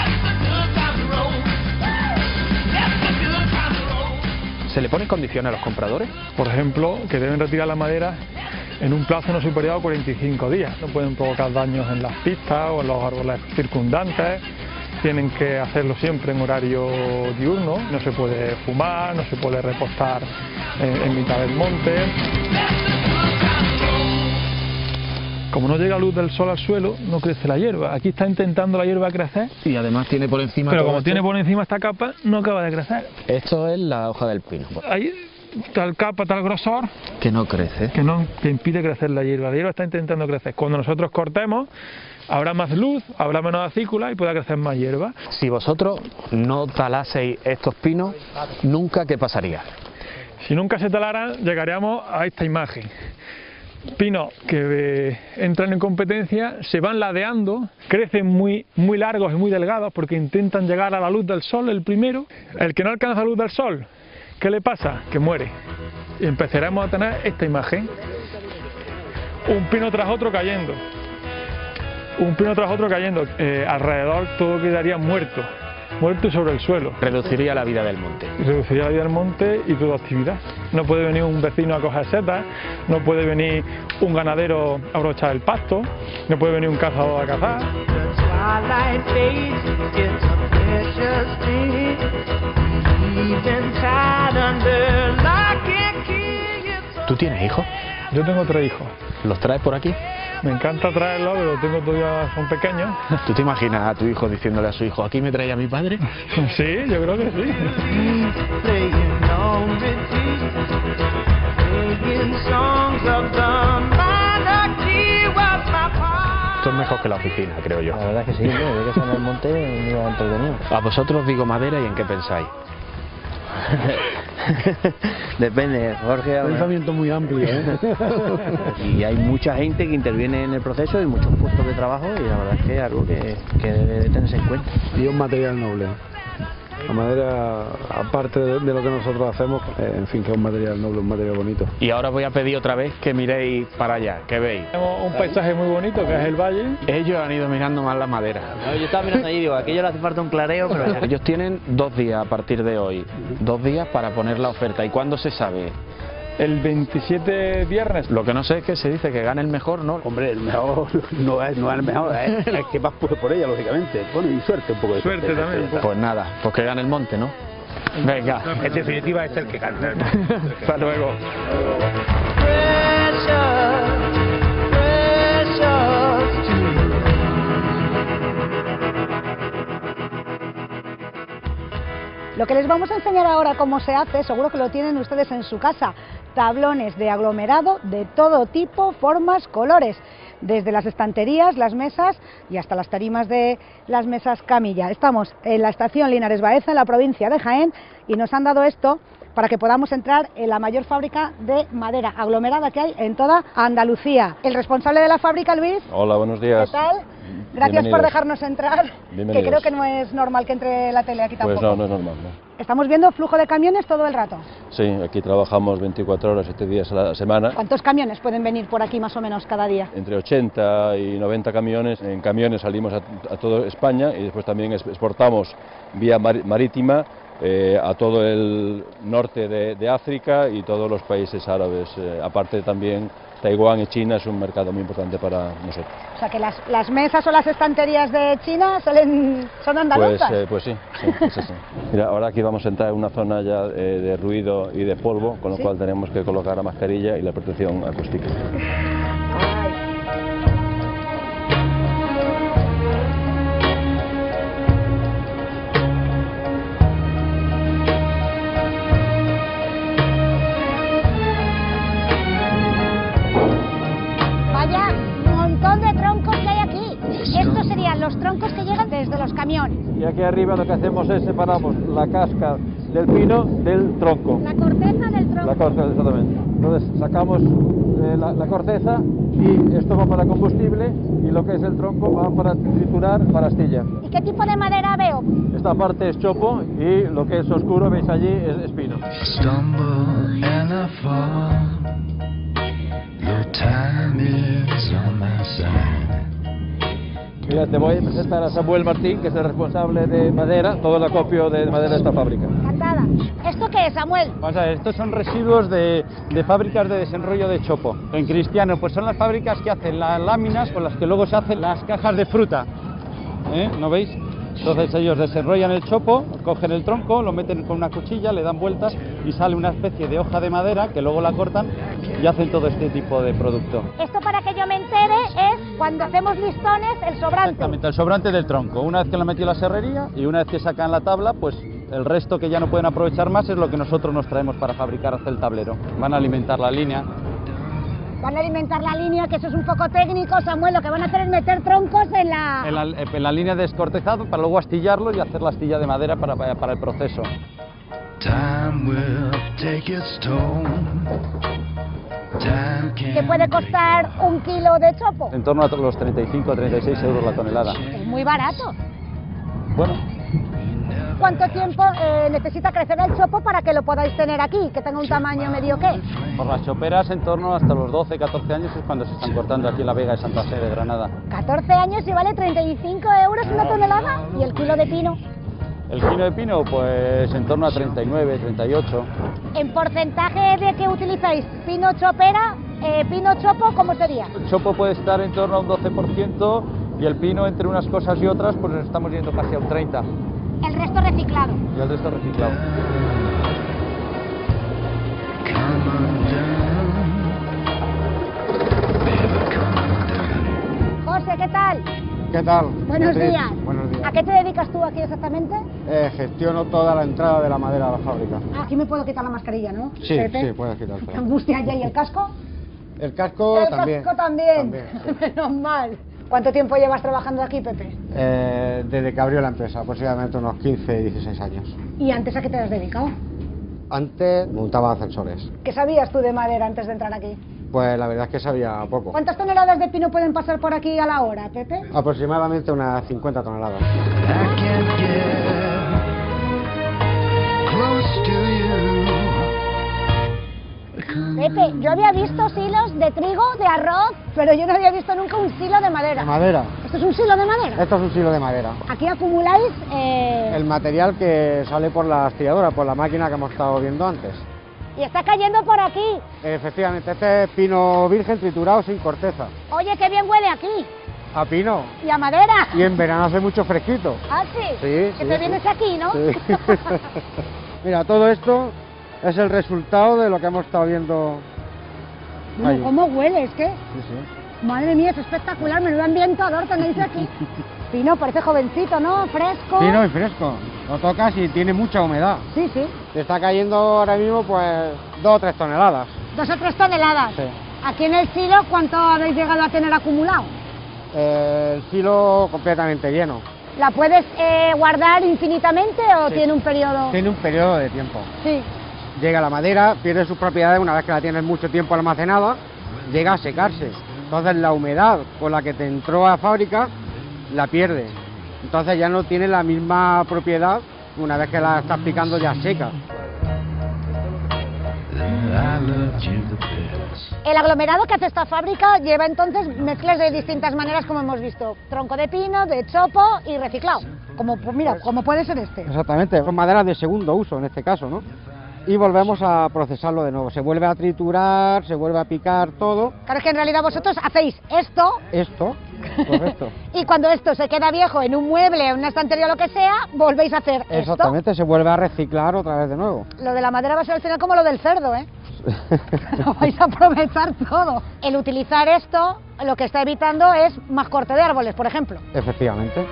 ¿Se le pone condición a los compradores? Por ejemplo, que deben retirar la madera en un plazo no superior a 45 días. No pueden provocar daños en las pistas o en los árboles circundantes. Tienen que hacerlo siempre en horario diurno. No se puede fumar, no se puede repostar en mitad del monte. Como no llega luz del sol al suelo, no crece la hierba. Aquí está intentando la hierba crecer. Y además tiene por encima... Pero como tiene por encima esta capa, no acaba de crecer. Esto es la hoja del pino. Ahí, tal capa, tal grosor... Que no crece. Que impide crecer la hierba. La hierba está intentando crecer. Cuando nosotros cortemos, habrá más luz, habrá menos acícula y podrá crecer más hierba. Si vosotros no talaseis estos pinos, ¿nunca qué pasaría? Si nunca se talaran, llegaríamos a esta imagen. Pinos que entran en competencia, se van ladeando, crecen muy largos y muy delgados porque intentan llegar a la luz del sol el primero. El que no alcanza la luz del sol, ¿qué le pasa? Que muere. Y empezaremos a tener esta imagen. Un pino tras otro cayendo. Un pino tras otro cayendo. Alrededor todo quedaría muerto sobre el suelo. Reduciría la vida del monte. Reduciría la vida del monte y toda actividad. No puede venir un vecino a coger setas, no puede venir un ganadero a abrochar el pasto, no puede venir un cazador a cazar. ¿Tú tienes hijos? Yo tengo 3 hijos. ¿Los traes por aquí? Me encanta traerlos, pero tengo todavía, son pequeños. ¿Tú te imaginas a tu hijo diciéndole a su hijo, aquí me trae a mi padre? Sí, yo creo que sí. Esto es mejor que la oficina, creo yo. La verdad es que sí, de que estar en el monte muy entretenido. A vosotros digo madera y en qué pensáis. Depende, Jorge. Un pensamiento muy amplio, ¿eh? Y hay mucha gente que interviene en el proceso y muchos puestos de trabajo y la verdad es que es algo que debe tenerse en cuenta. Y un material noble. La madera, aparte de lo que nosotros hacemos, en fin, que es un material noble, un material bonito. Y ahora voy a pedir otra vez que miréis para allá, que veis. Tenemos un paisaje muy bonito que es el valle. Ellos han ido mirando más la madera. No, yo estaba mirando allí y digo, aquello le hace falta un clareo, pero... Ellos tienen 2 días a partir de hoy, 2 días para poner la oferta. ¿Y cuándo se sabe? El 27 viernes. Lo que no sé es que se dice que gane el mejor, ¿no? Hombre, el mejor no es el mejor, es que más puede por ella, lógicamente. Bueno, y suerte un poco de suerte también. Pues nada, pues que gane el monte, ¿no? Venga. En definitiva es el que gana. Hasta luego. Lo que les vamos a enseñar ahora cómo se hace, seguro que lo tienen ustedes en su casa, tablones de aglomerado de todo tipo, formas, colores, desde las estanterías, las mesas y hasta las tarimas de las mesas camilla. Estamos en la estación Linares Baeza, en la provincia de Jaén, y nos han dado esto para que podamos entrar en la mayor fábrica de madera aglomerada que hay en toda Andalucía. El responsable de la fábrica, Luis. Hola, buenos días. ¿Qué tal? Gracias por dejarnos entrar, que creo que no es normal que entre la tele aquí tampoco. Pues no, no es normal, ¿no? Estamos viendo flujo de camiones todo el rato. Sí, aquí trabajamos 24 horas, 7 días a la semana. ¿Cuántos camiones pueden venir por aquí más o menos cada día? Entre 80 y 90 camiones. En camiones salimos a toda España y después también exportamos vía marítima a todo el norte de África y todos los países árabes. Aparte también Taiwán y China es un mercado muy importante para nosotros. O sea que las mesas o las estanterías de China son andaluzas. Pues sí, es así. Mira, ahora aquí vamos a entrar en una zona ya de ruido y de polvo, con lo cual tenemos que colocar la mascarilla y la protección acústica. Estos serían los troncos que llegan desde los camiones. Y aquí arriba lo que hacemos es separamos la casca del pino del tronco. La corteza del tronco. La corteza, exactamente. Entonces sacamos la corteza y esto va para combustible y lo que es el tronco va para triturar para astilla. ¿Y qué tipo de madera veo? Esta parte es chopo y lo que es oscuro, veis allí, es pino. Mira, te voy a presentar a Samuel Martín, que es el responsable de madera, todo el acopio de madera de esta fábrica. Encantada. ¿Esto qué es, Samuel? O sea, estos son residuos de fábricas de desenrollo de chopo. En cristiano, pues son las fábricas que hacen las láminas con las que luego se hacen las cajas de fruta. ¿No veis? Entonces ellos desenrollan el chopo, cogen el tronco, lo meten con una cuchilla, le dan vueltas y sale una especie de hoja de madera que luego la cortan y hacen todo este tipo de producto. Esto, para que yo me entere, es cuando hacemos listones, el sobrante. Exactamente, el sobrante del tronco. Una vez que lo metió la serrería y una vez que sacan la tabla, pues el resto que ya no pueden aprovechar más es lo que nosotros nos traemos para fabricar hasta el tablero. Van a alimentar la línea. Van a alimentar la línea, que eso es un poco técnico, Samuel. Lo que van a hacer es meter troncos en la línea de descortezado para luego astillarlo y hacer la astilla de madera para el proceso. ¿Qué puede costar un kilo de chopo? En torno a los 35 o 36 euros la tonelada. Es muy barato. Bueno. ¿Cuánto tiempo necesita crecer el chopo para que lo podáis tener aquí, que tenga un tamaño medio qué? Por las choperas en torno hasta los 12, 14 años es cuando se están cortando aquí en la Vega de Santa Fe de Granada. 14 años y vale 35 euros una tonelada. ¿Y el kilo de pino? El kilo de pino, pues en torno a 39, 38. ¿En porcentaje de qué utilizáis? ¿Pino chopera? ¿Pino chopo? ¿Cómo sería? El chopo puede estar en torno a un 12% y el pino, entre unas cosas y otras, pues nos estamos yendo casi a un 30%. El resto reciclado. Y el resto reciclado. José, ¿qué tal? ¿Qué tal? Buenos días. Buenos días. ¿A qué te dedicas tú aquí exactamente? Gestiono toda la entrada de la madera a la fábrica. Aquí me puedo quitar la mascarilla, ¿no? Sí, sí, puedes quitártela. ¿Qué angustia hay? ¿Y el casco? El casco también. El casco también. Sí. Menos mal. ¿Cuánto tiempo llevas trabajando aquí, Pepe? Desde que abrió la empresa, aproximadamente unos 15 y 16 años. ¿Y antes a qué te has dedicado? Antes montaba ascensores. ¿Qué sabías tú de madera antes de entrar aquí? Pues la verdad es que sabía poco. ¿Cuántas toneladas de pino pueden pasar por aquí a la hora, Pepe? Aproximadamente unas 50 toneladas. Pepe, yo había visto silos de trigo, de arroz, pero yo no había visto nunca un silo de madera. ¿De madera? ¿Esto es un silo de madera? Esto es un silo de madera. Aquí acumuláis... el material que sale por la astilladora, por la máquina que hemos estado viendo antes. Y está cayendo por aquí. Efectivamente, este es pino virgen triturado sin corteza. Oye, qué bien huele aquí. A pino. Y a madera. Y en verano hace mucho fresquito. ¿Ah, sí? Sí. Que te vienes aquí, ¿no? Sí. Mira, todo esto es el resultado de lo que hemos estado viendo. Bueno, ¿cómo huele? Es que... Sí. Madre mía, es espectacular. Menudo ambientador tenéis aquí. Pino, parece jovencito, ¿no? Fresco. Pino y fresco. Lo tocas y tiene mucha humedad. Sí, sí. Te está cayendo ahora mismo pues 2 o 3 toneladas. 2 o 3 toneladas. Sí. Aquí en el silo, ¿cuánto habéis llegado a tener acumulado? El silo completamente lleno. ¿La puedes guardar infinitamente o tiene un periodo? Tiene un periodo de tiempo. Sí. Llega la madera, pierde sus propiedades una vez que la tienes mucho tiempo almacenada, llega a secarse. Entonces la humedad con la que te entró a la fábrica la pierde. Entonces ya no tiene la misma propiedad una vez que la estás picando ya seca. El aglomerado que hace esta fábrica lleva entonces mezclas de distintas maneras, como hemos visto: tronco de pino, de chopo y reciclado. Como, pues mira, como puede ser este. Exactamente, son maderas de segundo uso en este caso, ¿no? Y volvemos a procesarlo de nuevo, se vuelve a triturar, se vuelve a picar todo. Claro, es que en realidad vosotros hacéis esto. Esto, correcto. Y cuando esto se queda viejo en un mueble, en una estantería o lo que sea, volvéis a hacer Exactamente, esto. se vuelve a reciclar otra vez de nuevo. Lo de la madera va a ser al final como lo del cerdo, ¿eh? Lo vais a aprovechar todo. El utilizar esto, lo que está evitando es más corte de árboles, por ejemplo. Efectivamente.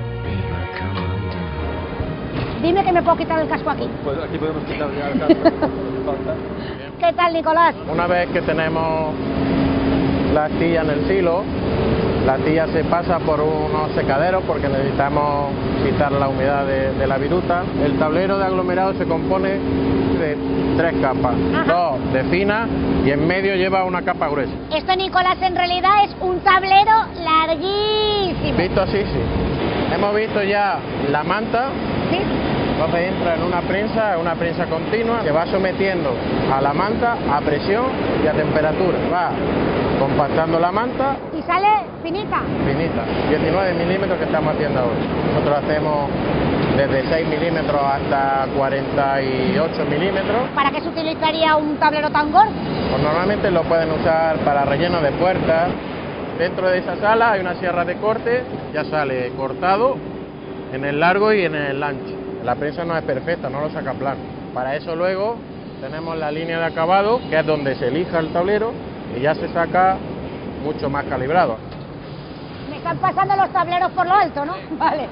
Dime que me puedo quitar el casco aquí. Pues aquí podemos quitar ya el casco. ¿Qué tal, Nicolás? Una vez que tenemos la astilla en el silo, la astilla se pasa por unos secaderos porque necesitamos quitar la humedad de la viruta. El tablero de aglomerado se compone de 3 capas, 2 de fina y en medio lleva una capa gruesa. Esto, Nicolás, en realidad es un tablero larguísimo. Visto así, sí. Hemos visto ya la manta. ¿Sí? Entonces entra en una prensa continua que va sometiendo a la manta a presión y a temperatura. Va compactando la manta. Y sale finita. Finita, 19 milímetros que estamos haciendo ahora. Nosotros hacemos desde 6 milímetros hasta 48 milímetros. ¿Para qué se utilizaría un tablero tan gordo? Pues normalmente lo pueden usar para relleno de puertas. Dentro de esa sala hay una sierra de corte, ya sale cortado en el largo y en el ancho. La prensa no es perfecta, no lo saca plano. Para eso luego tenemos la línea de acabado, que es donde se elija el tablero y ya se saca mucho más calibrado. Me están pasando los tableros por lo alto, ¿no? Vale.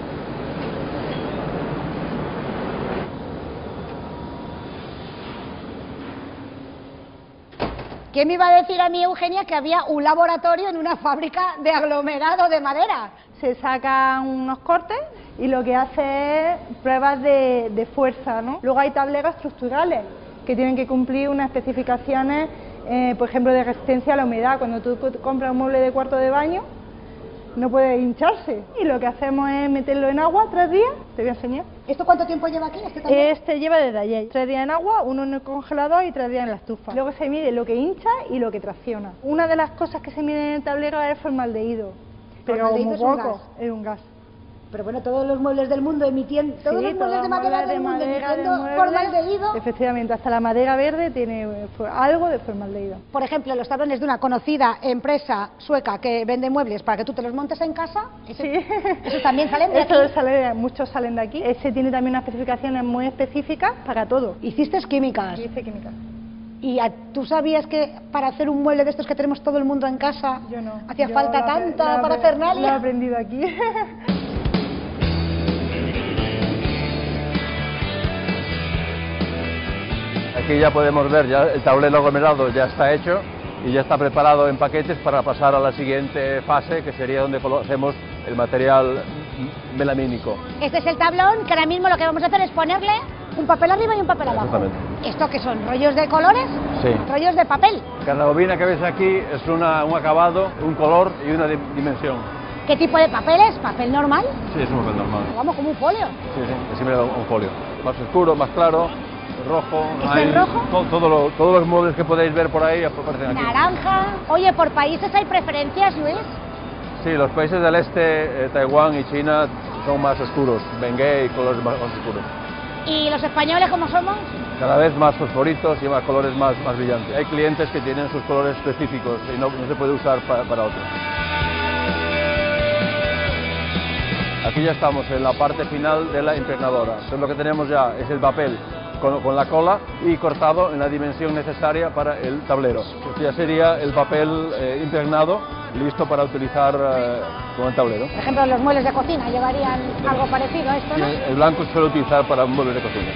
¿Quién me iba a decir a mí, Eugenia, que había un laboratorio en una fábrica de aglomerado de madera? Se sacan unos cortes y lo que hace es pruebas de fuerza, ¿no? Luego hay tableros estructurales que tienen que cumplir unas especificaciones, por ejemplo, de resistencia a la humedad. Cuando tú compras un mueble de cuarto de baño, no puede hincharse. Y lo que hacemos es meterlo en agua 3 días. Te voy a enseñar. ¿Esto cuánto tiempo lleva aquí? Este lleva desde ayer. 3 días en agua, 1 en el congelador y 3 días en la estufa. Luego se mide lo que hincha y lo que tracciona. Una de las cosas que se mide en el tablero es el formaldehído. Pero muy poco, es un gas. Pero bueno, todos los muebles del mundo emitiendo, todos los muebles de madera del mundo emitiendo formaldehído. Efectivamente, hasta la madera verde tiene algo de formaldehído. Por ejemplo, los tablones de una conocida empresa sueca que vende muebles para que tú te los montes en casa, ¿esos también salen de aquí? Muchos salen de aquí. Ese tiene también unas especificaciones muy específicas para todo. ¿Hiciste químicas? Hice químicas. ¿Y tú sabías que para hacer un mueble de estos que tenemos todo el mundo en casa, yo no, hacía falta tanta parafernalia? Lo he aprendido aquí. Aquí ya podemos ver, ya el tablero aglomerado ya está hecho y ya está preparado en paquetes para pasar a la siguiente fase, que sería donde hacemos el material melamínico. Este es el tablón, que ahora mismo lo que vamos a hacer es ponerle un papel arriba y un papel abajo. Exactamente. ¿Esto qué son? ¿Rollos de colores? Sí. ¿Rollos de papel? Cada bobina que ves aquí es un acabado, un color y una dimensión. ¿Qué tipo de papel es? ¿Papel normal? Sí, es un papel normal. Vamos, como un folio. Sí, es similar a un folio. Más oscuro, más claro, rojo. ¿Es el rojo? Todos los muebles que podéis ver por ahí aparecen aquí. Naranja. Oye, ¿por países hay preferencias, Luis? Sí, los países del este, Taiwán y China, son más oscuros. Bengay y colores más oscuros. ¿Y los españoles cómo somos? Cada vez más fosforitos y más colores más brillantes. Hay clientes que tienen sus colores específicos y no se puede usar para otros. Aquí ya estamos en la parte final de la impregnadora. Entonces lo que tenemos ya es el papel con la cola y cortado en la dimensión necesaria para el tablero. Este ya sería el papel impregnado, listo para utilizar con el tablero. Por ejemplo, los muebles de cocina llevarían algo parecido a esto, ¿no? El blanco se suele utilizar para muebles de cocina.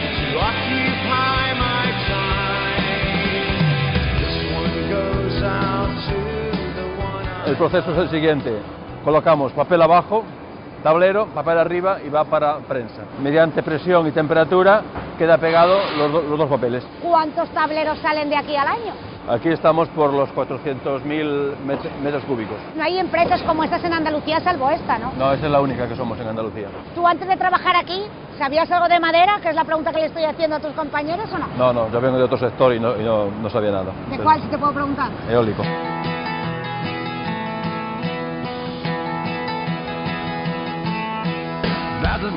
El proceso es el siguiente. Colocamos papel abajo, tablero, papel arriba y va para prensa. Mediante presión y temperatura queda pegado los dos papeles. ¿Cuántos tableros salen de aquí al año? Aquí estamos por los 400.000 metros cúbicos. No hay empresas como estas en Andalucía salvo esta, ¿no? No, esa es la única que somos en Andalucía. ¿Tú antes de trabajar aquí sabías algo de madera, que es la pregunta que le estoy haciendo a tus compañeros, o no? No, yo vengo de otro sector y no sabía nada. ¿De cuál, si te puedo preguntar? Eólico.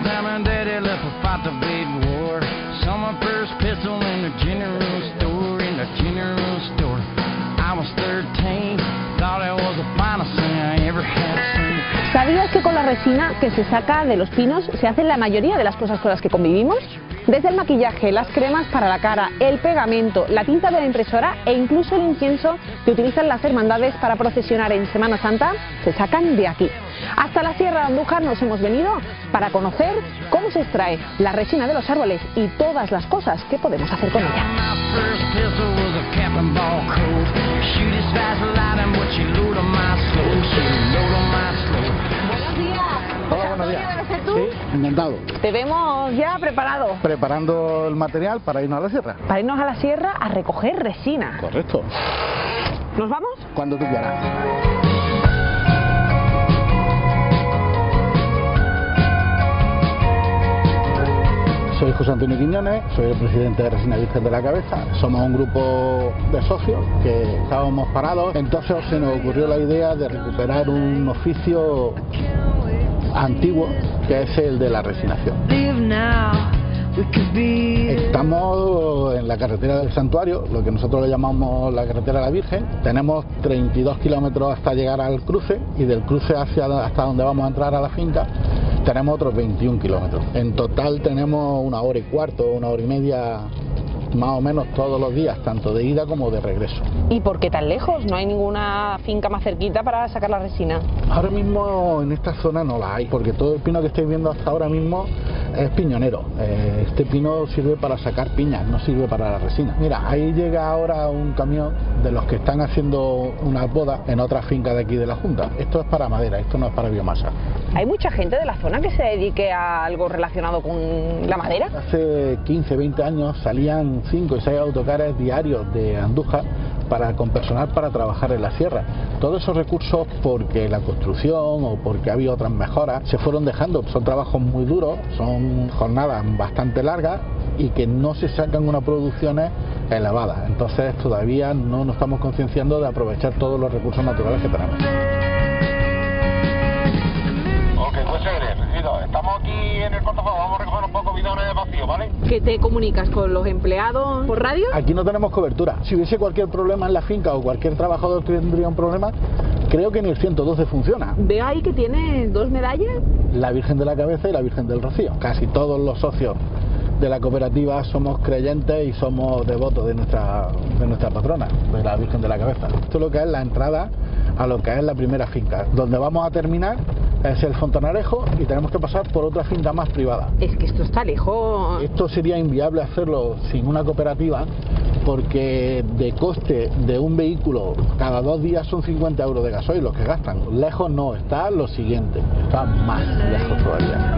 time my daddy left to fight the big war. Saw my first pistol in the general store, in the general store. I was 13, thought it was the finest thing I ever had seen. ¿Sabías que con la resina que se saca de los pinos se hacen la mayoría de las cosas con las que convivimos? Desde el maquillaje, las cremas para la cara, el pegamento, la tinta de la impresora e incluso el incienso que utilizan las hermandades para procesionar en Semana Santa se sacan de aquí. Hasta la Sierra de Andújar nos hemos venido para conocer cómo se extrae la resina de los árboles y todas las cosas que podemos hacer con ella. Hola, buenos días. Sí, encantado. Te vemos ya preparado. Preparando el material para irnos a la sierra. Para irnos a la sierra a recoger resina. Correcto. ¿Nos vamos? Cuando tú quieras. Soy José Antonio Quiñones, soy el presidente de Resina Virgen de la Cabeza. Somos un grupo de socios que estábamos parados, entonces se nos ocurrió la idea de recuperar un oficio antiguo que es el de la resinación. Estamos en la carretera del Santuario, lo que nosotros le llamamos la carretera de la Virgen. Tenemos 32 kilómetros hasta llegar al cruce y del cruce hasta donde vamos a entrar a la finca tenemos otros 21 kilómetros. En total tenemos 1 hora y cuarto, 1 hora y media más o menos todos los días, tanto de ida como de regreso. ¿Y por qué tan lejos? ¿No hay ninguna finca más cerquita para sacar la resina? Ahora mismo en esta zona no la hay, porque todo el pino que estáis viendo hasta ahora mismo es piñonero. Este pino sirve para sacar piñas, no sirve para la resina. Mira, ahí llega ahora un camión de los que están haciendo una poda en otra finca de aquí de la Junta. Esto es para madera, esto no es para biomasa. ¿Hay mucha gente de la zona que se dedique a algo relacionado con la madera? Hace 15, 20 años salían 5 y 6 autocares diarios de Andújar con personal para trabajar en la sierra. Todos esos recursos, porque la construcción o porque había otras mejoras, se fueron dejando. Son trabajos muy duros, son jornadas bastante largas y que no se sacan unas producciones elevadas. Entonces todavía no nos estamos concienciando de aprovechar todos los recursos naturales que tenemos. Estamos aquí en el cortafuegos, vamos a recoger un poco bidones vacíos, ¿vale? ¿Que te comunicas con los empleados por radio? Aquí no tenemos cobertura. Si hubiese cualquier problema en la finca o cualquier trabajador que tendría un problema, creo que ni el 112 funciona. Veo ahí que tiene 2 medallas. La Virgen de la Cabeza y la Virgen del Rocío. Casi todos los socios de la cooperativa somos creyentes y somos devotos de nuestra patrona, de la Virgen de la Cabeza. Esto es lo que es la entrada a lo que es la primera finca. Donde vamos a terminar es el Fontonarejo y tenemos que pasar por otra finca más privada. Es que esto está lejos. Esto sería inviable hacerlo sin una cooperativa, porque de coste de un vehículo cada 2 días son 50 euros de gasoil los que gastan. Lejos no, está lo siguiente, está más lejos todavía.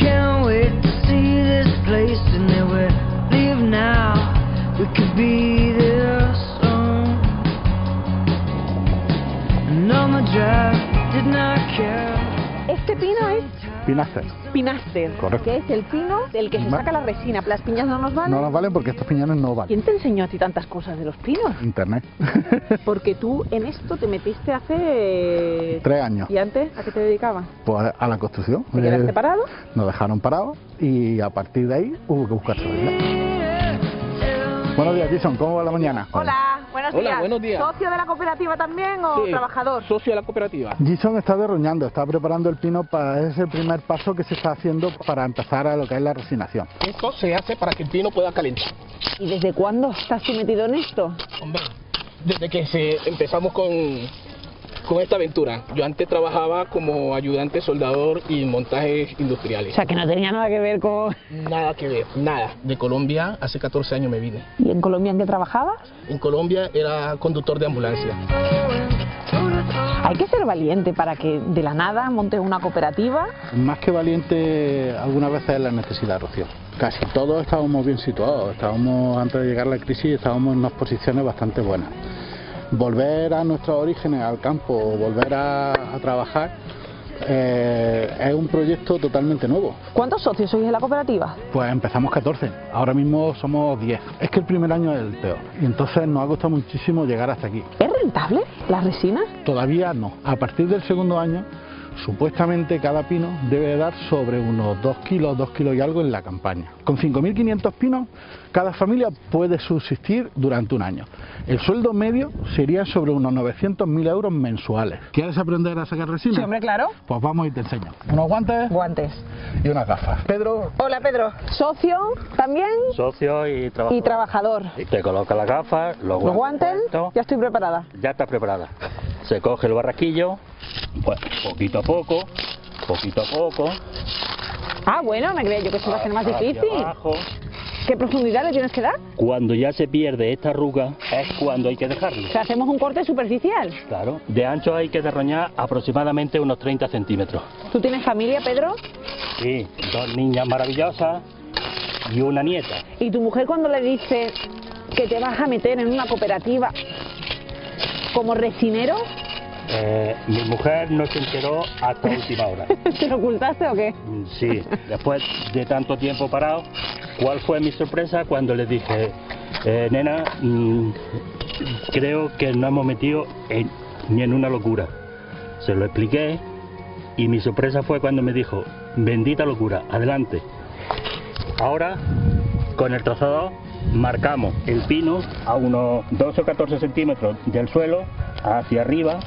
Este pino es Pinaster. Pinaster, correcto, que es el pino del que se saca la resina. ¿Las piñas no nos valen? No nos valen porque estos piñones no valen. ¿Quién te enseñó a ti tantas cosas de los pinos? Internet. Porque tú en esto te metiste hace 3 años. ¿Y antes a qué te dedicabas? Pues a la construcción. ¿Te quedaste parado? Nos dejaron parados y a partir de ahí hubo que buscar salida. Buenos días, Jason, ¿cómo va la mañana? Hola, buenos días. Hola, buenos días. ¿Socio de la cooperativa también o sí, trabajador? Socio de la cooperativa. Jason está derruñando, está preparando el pino para ese primer paso que se está haciendo para empezar a lo que es la resinación. Esto se hace para que el pino pueda calentar. ¿Y desde cuándo estás tú metido en esto? Hombre, desde que empezamos con esta aventura. Yo antes trabajaba como ayudante soldador y montajes industriales. O sea, que no tenía nada que ver con... Nada que ver, nada. De Colombia, hace 14 años me vine. ¿Y en Colombia en qué trabajabas? En Colombia era conductor de ambulancia. Hay que ser valiente para que de la nada montes una cooperativa. Más que valiente, algunas veces es la necesidad, Rocío. Casi todos estábamos bien situados. Antes de llegar a la crisis, estábamos en unas posiciones bastante buenas. Volver a nuestros orígenes, al campo, volver a trabajar, es un proyecto totalmente nuevo. ¿Cuántos socios sois en la cooperativa? Pues empezamos 14, ahora mismo somos 10. Es que el primer año es el peor y entonces nos ha costado muchísimo llegar hasta aquí. ¿Es rentable la resina? Todavía no. A partir del segundo año Supuestamente cada pino debe dar sobre unos 2 kilos y algo en la campaña. Con 5.500 pinos, cada familia puede subsistir durante un año. El sueldo medio sería sobre unos 900.000 euros mensuales. ¿Quieres aprender a sacar resina? Sí, hombre, claro. Pues vamos y te enseño. Unos guantes. Guantes. Y unas gafas. Pedro. Hola, Pedro. ¿Socio también? Socio y trabajador. Y trabajador. Te coloca las gafas, los guantes. Ya estoy preparada. Ya está preparada. Se coge el barraquillo, pues poquito a poco. Ah, bueno, me creía yo que eso iba a ser más difícil. Abajo. ¿Qué profundidad le tienes que dar? Cuando ya se pierde esta arruga es cuando hay que dejarlo. O sea, hacemos un corte superficial. Claro. De ancho hay que derroñar aproximadamente unos 30 centímetros. ¿Tú tienes familia, Pedro? Sí, 2 niñas maravillosas y una nieta. ¿Y tu mujer cuando le dice que te vas a meter en una cooperativa como resinero? Mi mujer no se enteró hasta última hora. ¿Te lo ocultaste o qué? Sí, después de tanto tiempo parado, ¿cuál fue mi sorpresa cuando les dije, nena, creo que nos hemos metido ni en una locura? Se lo expliqué y mi sorpresa fue cuando me dijo, bendita locura, adelante. Ahora, con el trazador, marcamos el pino a unos 12 o 14 centímetros del suelo, hacia arriba.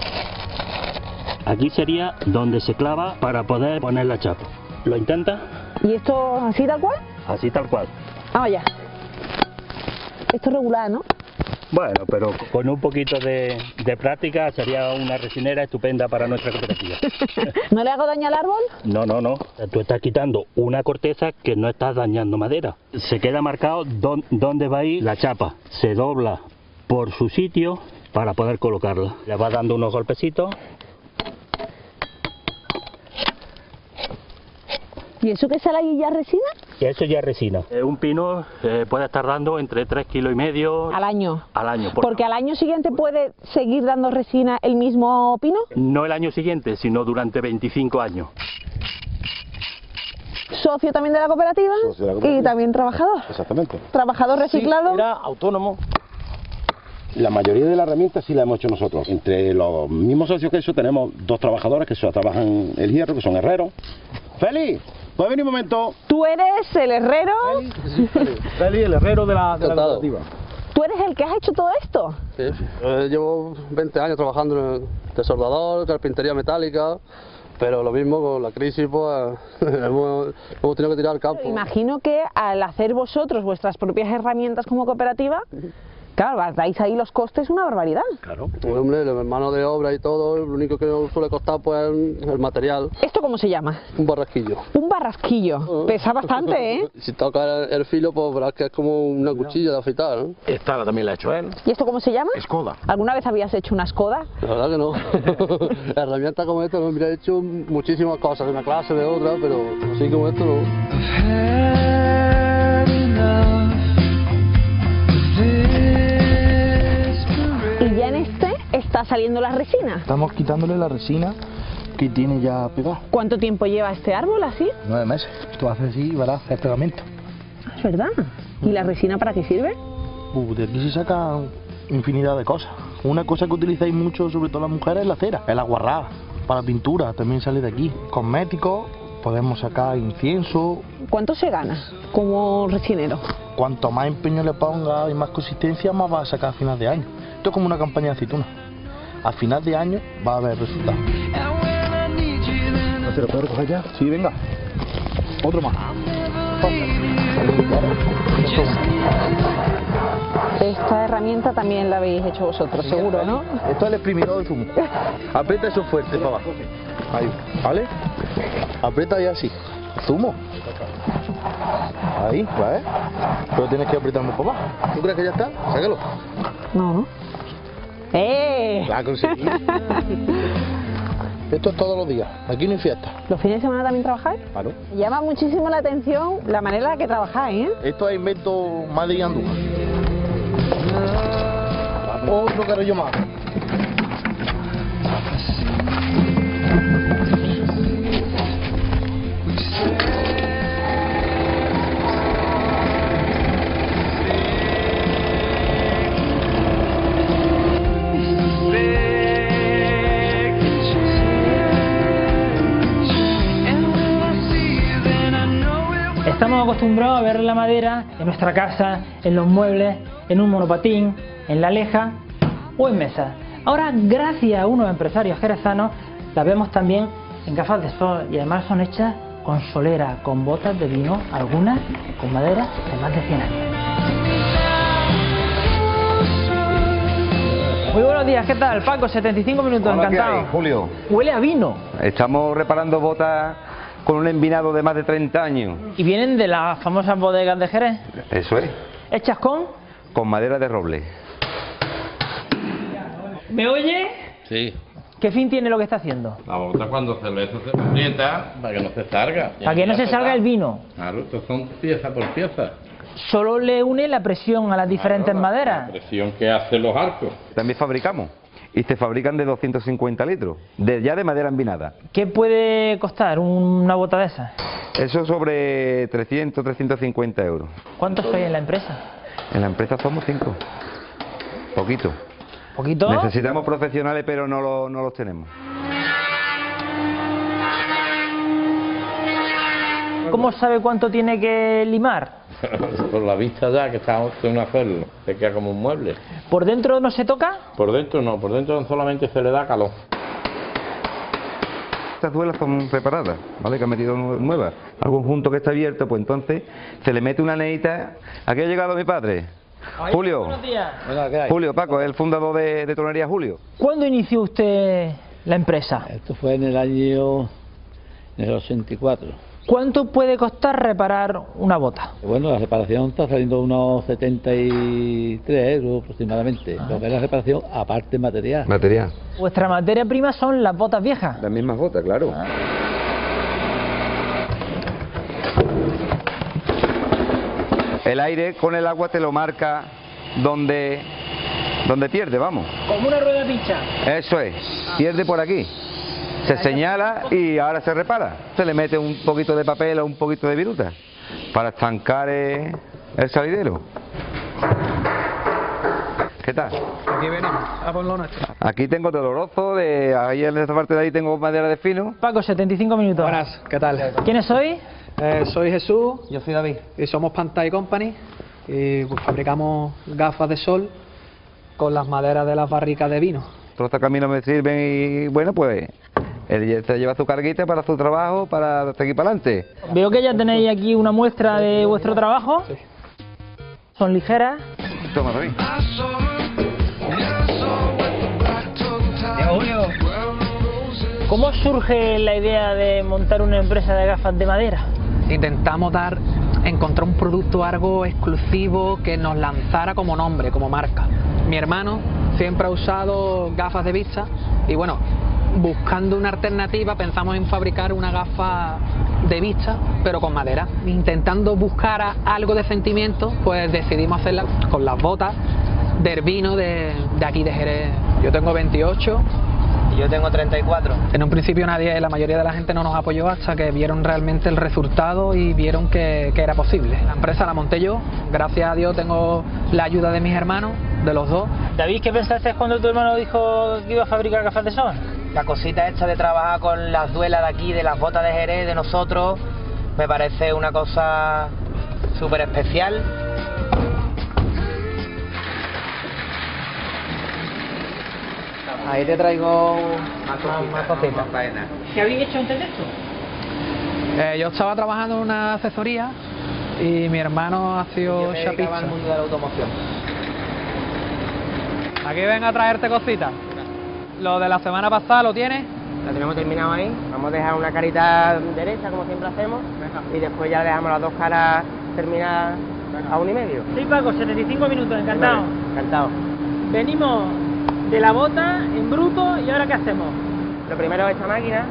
Aquí sería donde se clava para poder poner la chapa. ¿Lo intenta? ¿Y esto así tal cual? Así tal cual. Vamos ya. Esto es regular, ¿no? Bueno, pero con un poquito de práctica sería una resinera estupenda para nuestra cooperativa. ¿No le hago daño al árbol? No, no, no. Tú estás quitando una corteza que no estás dañando madera. Se queda marcado dónde va a ir la chapa. Se dobla por su sitio para poder colocarla. Le va dando unos golpecitos. ¿Y eso que sale ahí ya es resina? Eso ya es resina. Un pino puede estar dando entre 3,5 kilos al año. Al año. Porque al año siguiente puede seguir dando resina el mismo pino. No el año siguiente, sino durante 25 años. Socio también de la cooperativa, y también trabajador. Exactamente. Trabajador reciclado. Sí, era autónomo. La mayoría de las herramientas sí las hemos hecho nosotros. Entre los mismos socios que eso tenemos 2 trabajadores que trabajan el hierro, que son herreros. ¡Feli! ¿Puedes venir un momento? ¿Tú eres el herrero? Feli, el herrero de la cooperativa. ¿Tú eres el que has hecho todo esto? Sí, llevo 20 años trabajando de soldador, carpintería metálica, pero lo mismo con la crisis, pues hemos tenido que tirar al campo. Imagino que al hacer vosotros vuestras propias herramientas como cooperativa, claro, dais ahí los costes una barbaridad. Claro. Pues, hombre, la mano de obra y todo, lo único que nos suele costar pues el material. ¿Esto cómo se llama? Un barrasquillo. Un barrasquillo. Pesa bastante, ¿eh? Si toca el filo, pues verás que es como una cuchilla de afeitar, ¿no? Esta también la ha hecho él. ¿Y esto cómo se llama? Escoda. ¿Alguna vez habías hecho una escoda? La verdad que no. Herramientas como esta me hubiera hecho muchísimas cosas, de una clase, de otra, pero así como esto no. Y ya en este está saliendo la resina. Estamos quitándole la resina que tiene ya pegada. ¿Cuánto tiempo lleva este árbol así? 9 meses. Esto hace así, verás, es pegamento. Es verdad. ¿Y la resina para qué sirve? De aquí se saca infinidad de cosas. Una cosa que utilizáis mucho, sobre todo las mujeres, es la cera, el aguarrá. Para pintura también sale de aquí. Cosméticos, podemos sacar incienso. ¿Cuánto se gana como resinero? Cuanto más empeño le ponga y más consistencia, más va a sacar a final de año. Esto es como una campaña de aceituna. A final de año va a haber resultados. ¿No se lo puedo recoger ya? Sí, venga. Otro más. Esta herramienta también la habéis hecho vosotros, seguro, ¿no? Esto es el exprimidor de zumo. Aprieta eso fuerte para abajo. Ahí, ¿vale? Aprieta y así. Zumo. Ahí, ¿vale? Pero tienes que apretar más para abajo. ¿Tú crees que ya está? Sácalo. No, no. ¡Eh! La conseguí. Esto es todos los días. Aquí no hay fiesta. ¿Los fines de semana también trabajáis? Claro. Me llama muchísimo la atención la manera en la que trabajáis, ¿eh? Esto es invento Madrid y Andújar. Otro carrillo más. estamos acostumbrados a ver la madera en nuestra casa, en los muebles, en un monopatín, en la leja o en mesas. Ahora, gracias a unos empresarios jerezanos, las vemos también en gafas de sol y además son hechas con solera, con botas de vino, algunas con madera de más de 100 años. Muy buenos días, ¿qué tal? Paco, 75 minutos, Hola, encantado. ¿qué hay, Julio? Huele a vino. Estamos reparando botas con un envinado de más de 30 años. ¿Y vienen de las famosas bodegas de Jerez? Eso es. ¿Hechas con? Con madera de roble. ¿Me oye? Sí. ¿Qué fin tiene lo que está haciendo? La bota cuando se aprieta para que no se salga. Para que no se salga el vino. Claro, estos son pieza por pieza. Solo le une la presión a las diferentes maderas. La presión que hacen los arcos. También fabricamos. Y se fabrican de 250 litros. Ya de madera envinada. ¿Qué puede costar una bota de esas? Eso sobre 300, 350 euros. ¿Cuántos sois en la empresa? En la empresa somos 5. Poquito. ¿Poquito? Necesitamos profesionales, pero no los tenemos. ¿Cómo sabe cuánto tiene que limar? Por la vista ya que estamos en hacerlo, se queda como un mueble. ¿Por dentro no se toca? Por dentro no, por dentro solamente se le da calor. Estas duelas son preparadas, ¿vale? Que han metido nuevas. Algún junto que está abierto, pues entonces se le mete una neita. Aquí ha llegado mi padre. Ay, Julio. Buenos días. Julio, Paco, es el fundador de Tonería Julio. ¿Cuándo inició usted la empresa? Esto fue en el 84. ¿Cuánto puede costar reparar una bota? Bueno, la reparación está saliendo unos 73 euros aproximadamente. Lo que es la reparación aparte material. Material. Vuestra materia prima son las botas viejas. Las mismas botas, claro. El aire con el agua te lo marca donde pierde, vamos. Como una rueda pincha. Eso es, pierde por aquí. Se señala y ahora se repara. Se le mete un poquito de papel o un poquito de viruta para estancar el salidero. ¿Qué tal? Aquí venimos, a por lo nuestro. Aquí tengo doloroso, ahí en esta parte de ahí tengo madera de fino. Paco, 75 minutos. Buenas, ¿qué tal? ¿Quiénes sois? Soy Jesús. Yo soy David. Y somos Pantay Company y pues, fabricamos gafas de sol con las maderas de las barricas de vino. Todos estos caminos me sirven y bueno, pues él se lleva su carguita para su trabajo, para seguir para adelante. Veo que ya tenéis aquí una muestra de vuestro trabajo. Sí. Son ligeras. Toma, David. Julio, ¿cómo surge la idea de montar una empresa de gafas de madera? Intentamos encontrar un producto algo exclusivo que nos lanzara como nombre, como marca. Mi hermano siempre ha usado gafas de vista y bueno, buscando una alternativa pensamos en fabricar una gafa de vista pero con madera. Intentando buscar algo de sentimiento, pues decidimos hacerla con las botas del vino de aquí de Jerez. Yo tengo 28. Y yo tengo 34. En un principio la mayoría de la gente no nos apoyó hasta que vieron realmente el resultado y vieron que era posible. La empresa la monté yo, gracias a Dios tengo la ayuda de mis hermanos, de los dos. David, ¿qué pensaste cuando tu hermano dijo que iba a fabricar gafas de sol? La cosita esta de trabajar con las duelas de aquí, de las botas de Jerez, de nosotros, me parece una cosa súper especial. Ahí te traigo más cositas. ¿Qué habéis hecho antes de esto? Yo estaba trabajando en una asesoría y mi hermano ha sido chapista. Al mundo de la automoción. Aquí ven a traerte cositas. Lo de la semana pasada, ¿lo tienes? Lo tenemos terminado ahí. Vamos a dejar una carita derecha como siempre hacemos y después ya dejamos las dos caras terminadas a 1,5. Sí, Paco, 75 minutos, encantado. Vale, encantado. Venimos de la bota en bruto y ahora ¿qué hacemos? Lo primero es esta máquina.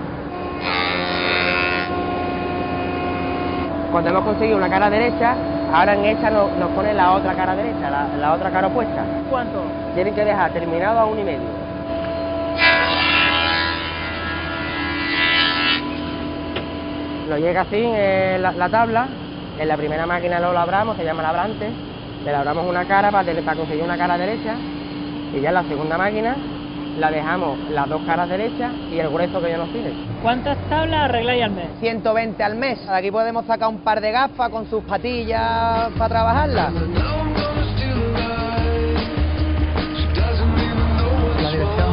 Cuando hemos conseguido una cara derecha, ahora en esta nos pone la otra cara derecha, la otra cara opuesta. ¿Cuánto? Tienen que dejar terminado a 1,5. Lo llega así en la tabla. En la primera máquina lo labramos, se llama labrante. Le labramos una cara para conseguir una cara derecha. Y ya en la segunda máquina la dejamos las dos caras derechas y el grueso que ya nos tiene. ¿Cuántas tablas arregláis al mes? 120 al mes. De aquí podemos sacar un par de gafas con sus patillas para trabajarlas. La dirección.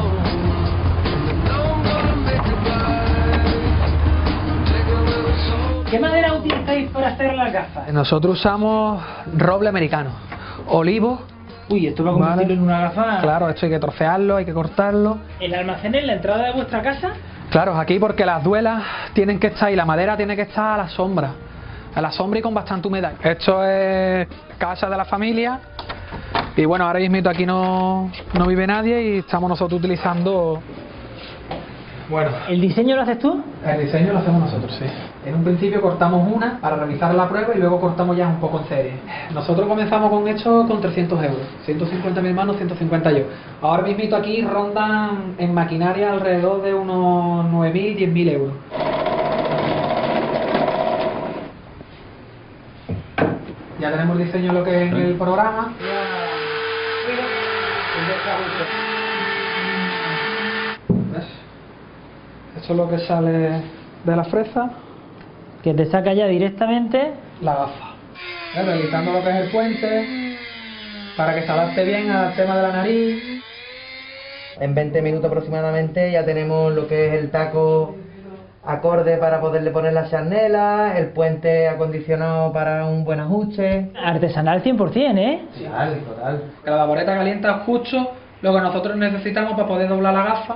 ¿Qué madera utilizáis para hacer las gafas? Nosotros usamos roble americano, olivo. Uy, esto va a convertirlo en una gafa. Claro, esto hay que trocearlo, hay que cortarlo. ¿El almacén en la entrada de vuestra casa? Claro, aquí porque las duelas tienen que estar y la madera tiene que estar a la sombra y con bastante humedad. Esto es casa de la familia y bueno, ahora mismo aquí no vive nadie y estamos nosotros utilizando. Bueno, ¿el diseño lo haces tú? El diseño lo hacemos nosotros, sí. En un principio cortamos una para realizar la prueba y luego cortamos ya un poco en serie. Nosotros comenzamos con esto con 300 euros, 150 mi hermano, 150 yo. Ahora mismo aquí rondan en maquinaria alrededor de unos 9.000, 10.000 euros. Ya tenemos el diseño lo que es en el programa. ¿Ves? Esto es lo que sale de la fresa. Que te saca ya directamente la gafa. Realizando lo que es el puente para que se adapte bien al tema de la nariz. En 20 minutos aproximadamente ya tenemos lo que es el taco acorde para poderle poner la charnela, el puente acondicionado para un buen ajuste. Artesanal 100%, ¿eh? Sí, total. Que la vaporeta calienta justo lo que nosotros necesitamos para poder doblar la gafa.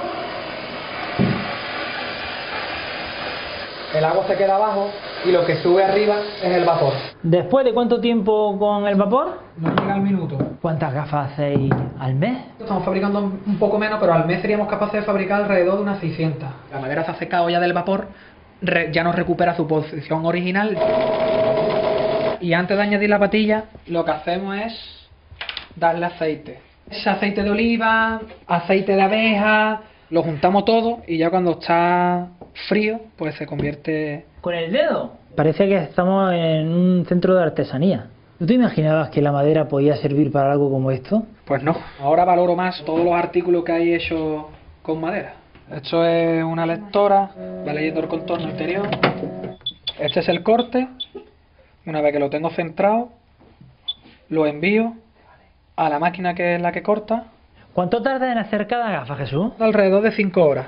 El agua se queda abajo y lo que sube arriba es el vapor. ¿Después de cuánto tiempo con el vapor? No llega al minuto. ¿Cuántas gafas hacéis al mes? Estamos fabricando un poco menos, pero al mes seríamos capaces de fabricar alrededor de unas 600. La madera se ha secado ya del vapor, ya no recupera su posición original. Y antes de añadir la patilla, lo que hacemos es darle aceite. Ese aceite de oliva, aceite de abeja, lo juntamos todo y ya cuando está frío, pues se convierte... ¿Con el dedo? Parece que estamos en un centro de artesanía. ¿No te imaginabas que la madera podía servir para algo como esto? Pues no. Ahora valoro más todos los artículos que hay hechos con madera. Esto es una lectora, va leyendo el contorno interior. Este es el corte. Una vez que lo tengo centrado, lo envío a la máquina que es la que corta. ¿Cuánto tarda en hacer cada gafa, Jesús? Alrededor de 5 horas.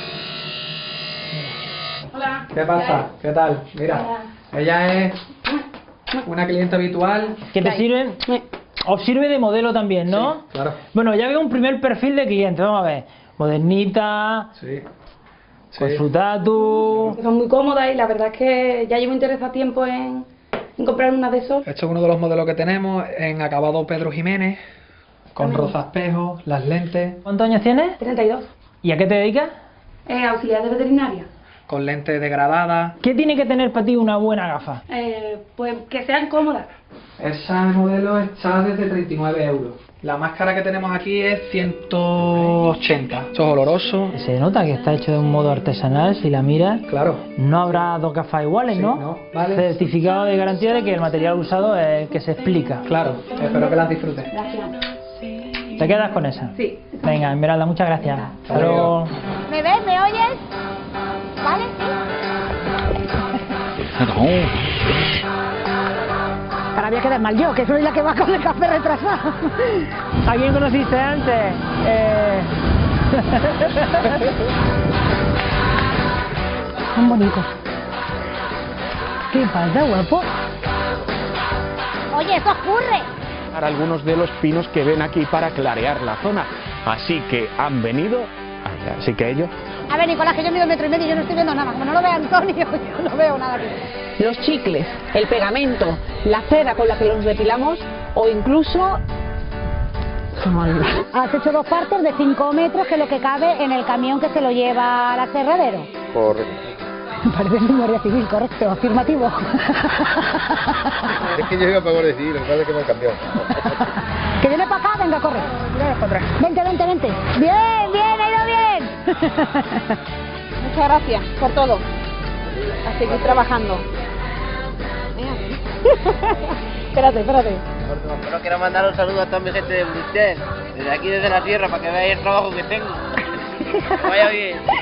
Hola. ¿Qué pasa? ¿Qué tal? Mira, ella es una cliente habitual. ¿Que te sirven? Os sirve de modelo también, ¿no? Sí, claro. Bueno, ya veo un primer perfil de cliente, vamos a ver. Modernita, sí. Con su tatu. Son muy cómodas y la verdad es que ya llevo interesado tiempo en comprar una de esos. Este es uno de los modelos que tenemos en acabado Pedro Jiménez, con rozapejos, las lentes. ¿Cuántos años tienes? 32. ¿Y a qué te dedicas? Auxiliar de veterinaria. Con lentes degradadas. ¿Qué tiene que tener para ti una buena gafa? Pues que sean cómodas. Ese modelo está desde 39 euros. La más cara que tenemos aquí es 180. Esto es oloroso. Se nota que está hecho de un modo artesanal, si la miras. Claro. No habrá dos gafas iguales, sí, ¿no? No, vale. Certificado de garantía de que el material usado es el que se explica. Claro, espero que las disfrutes. Gracias. ¿Te quedas con esa? Sí. Venga, Esmeralda, muchas gracias. Hasta luego. ¿Me ves? ¿Me oyes? ¿Vale? Ahora voy a quedar mal yo, que soy la que va con el café retrasado. ¿A quién conociste antes? Son bonitos. ¿Qué pasa, guapo? Oye, eso ocurre. Algunos de los pinos que ven aquí para clarear la zona. Así que han venido, así que ellos... A ver, Nicolás, que yo mido 1,5 metros y yo no estoy viendo nada. Como no lo ve Antonio, yo no veo nada aquí. Los chicles, el pegamento, la cera con la que los depilamos o incluso... Has hecho 2 partes de 5 metros, que es lo que cabe en el camión que se lo lleva al aserradero. Correcto. Parece mi guardia civil, correcto, afirmativo. Es que yo iba para guardia civil, lo que pasa es que me han cambiado. Que viene para acá, venga, corre. Vente, vente, vente. Bien, bien, ha ido bien. Muchas gracias por todo. A seguir trabajando. Espérate. Bueno, quiero mandar un saludo a toda mi gente de Bruselas, desde aquí, desde la tierra, para que veáis el trabajo que tengo. Que vaya bien.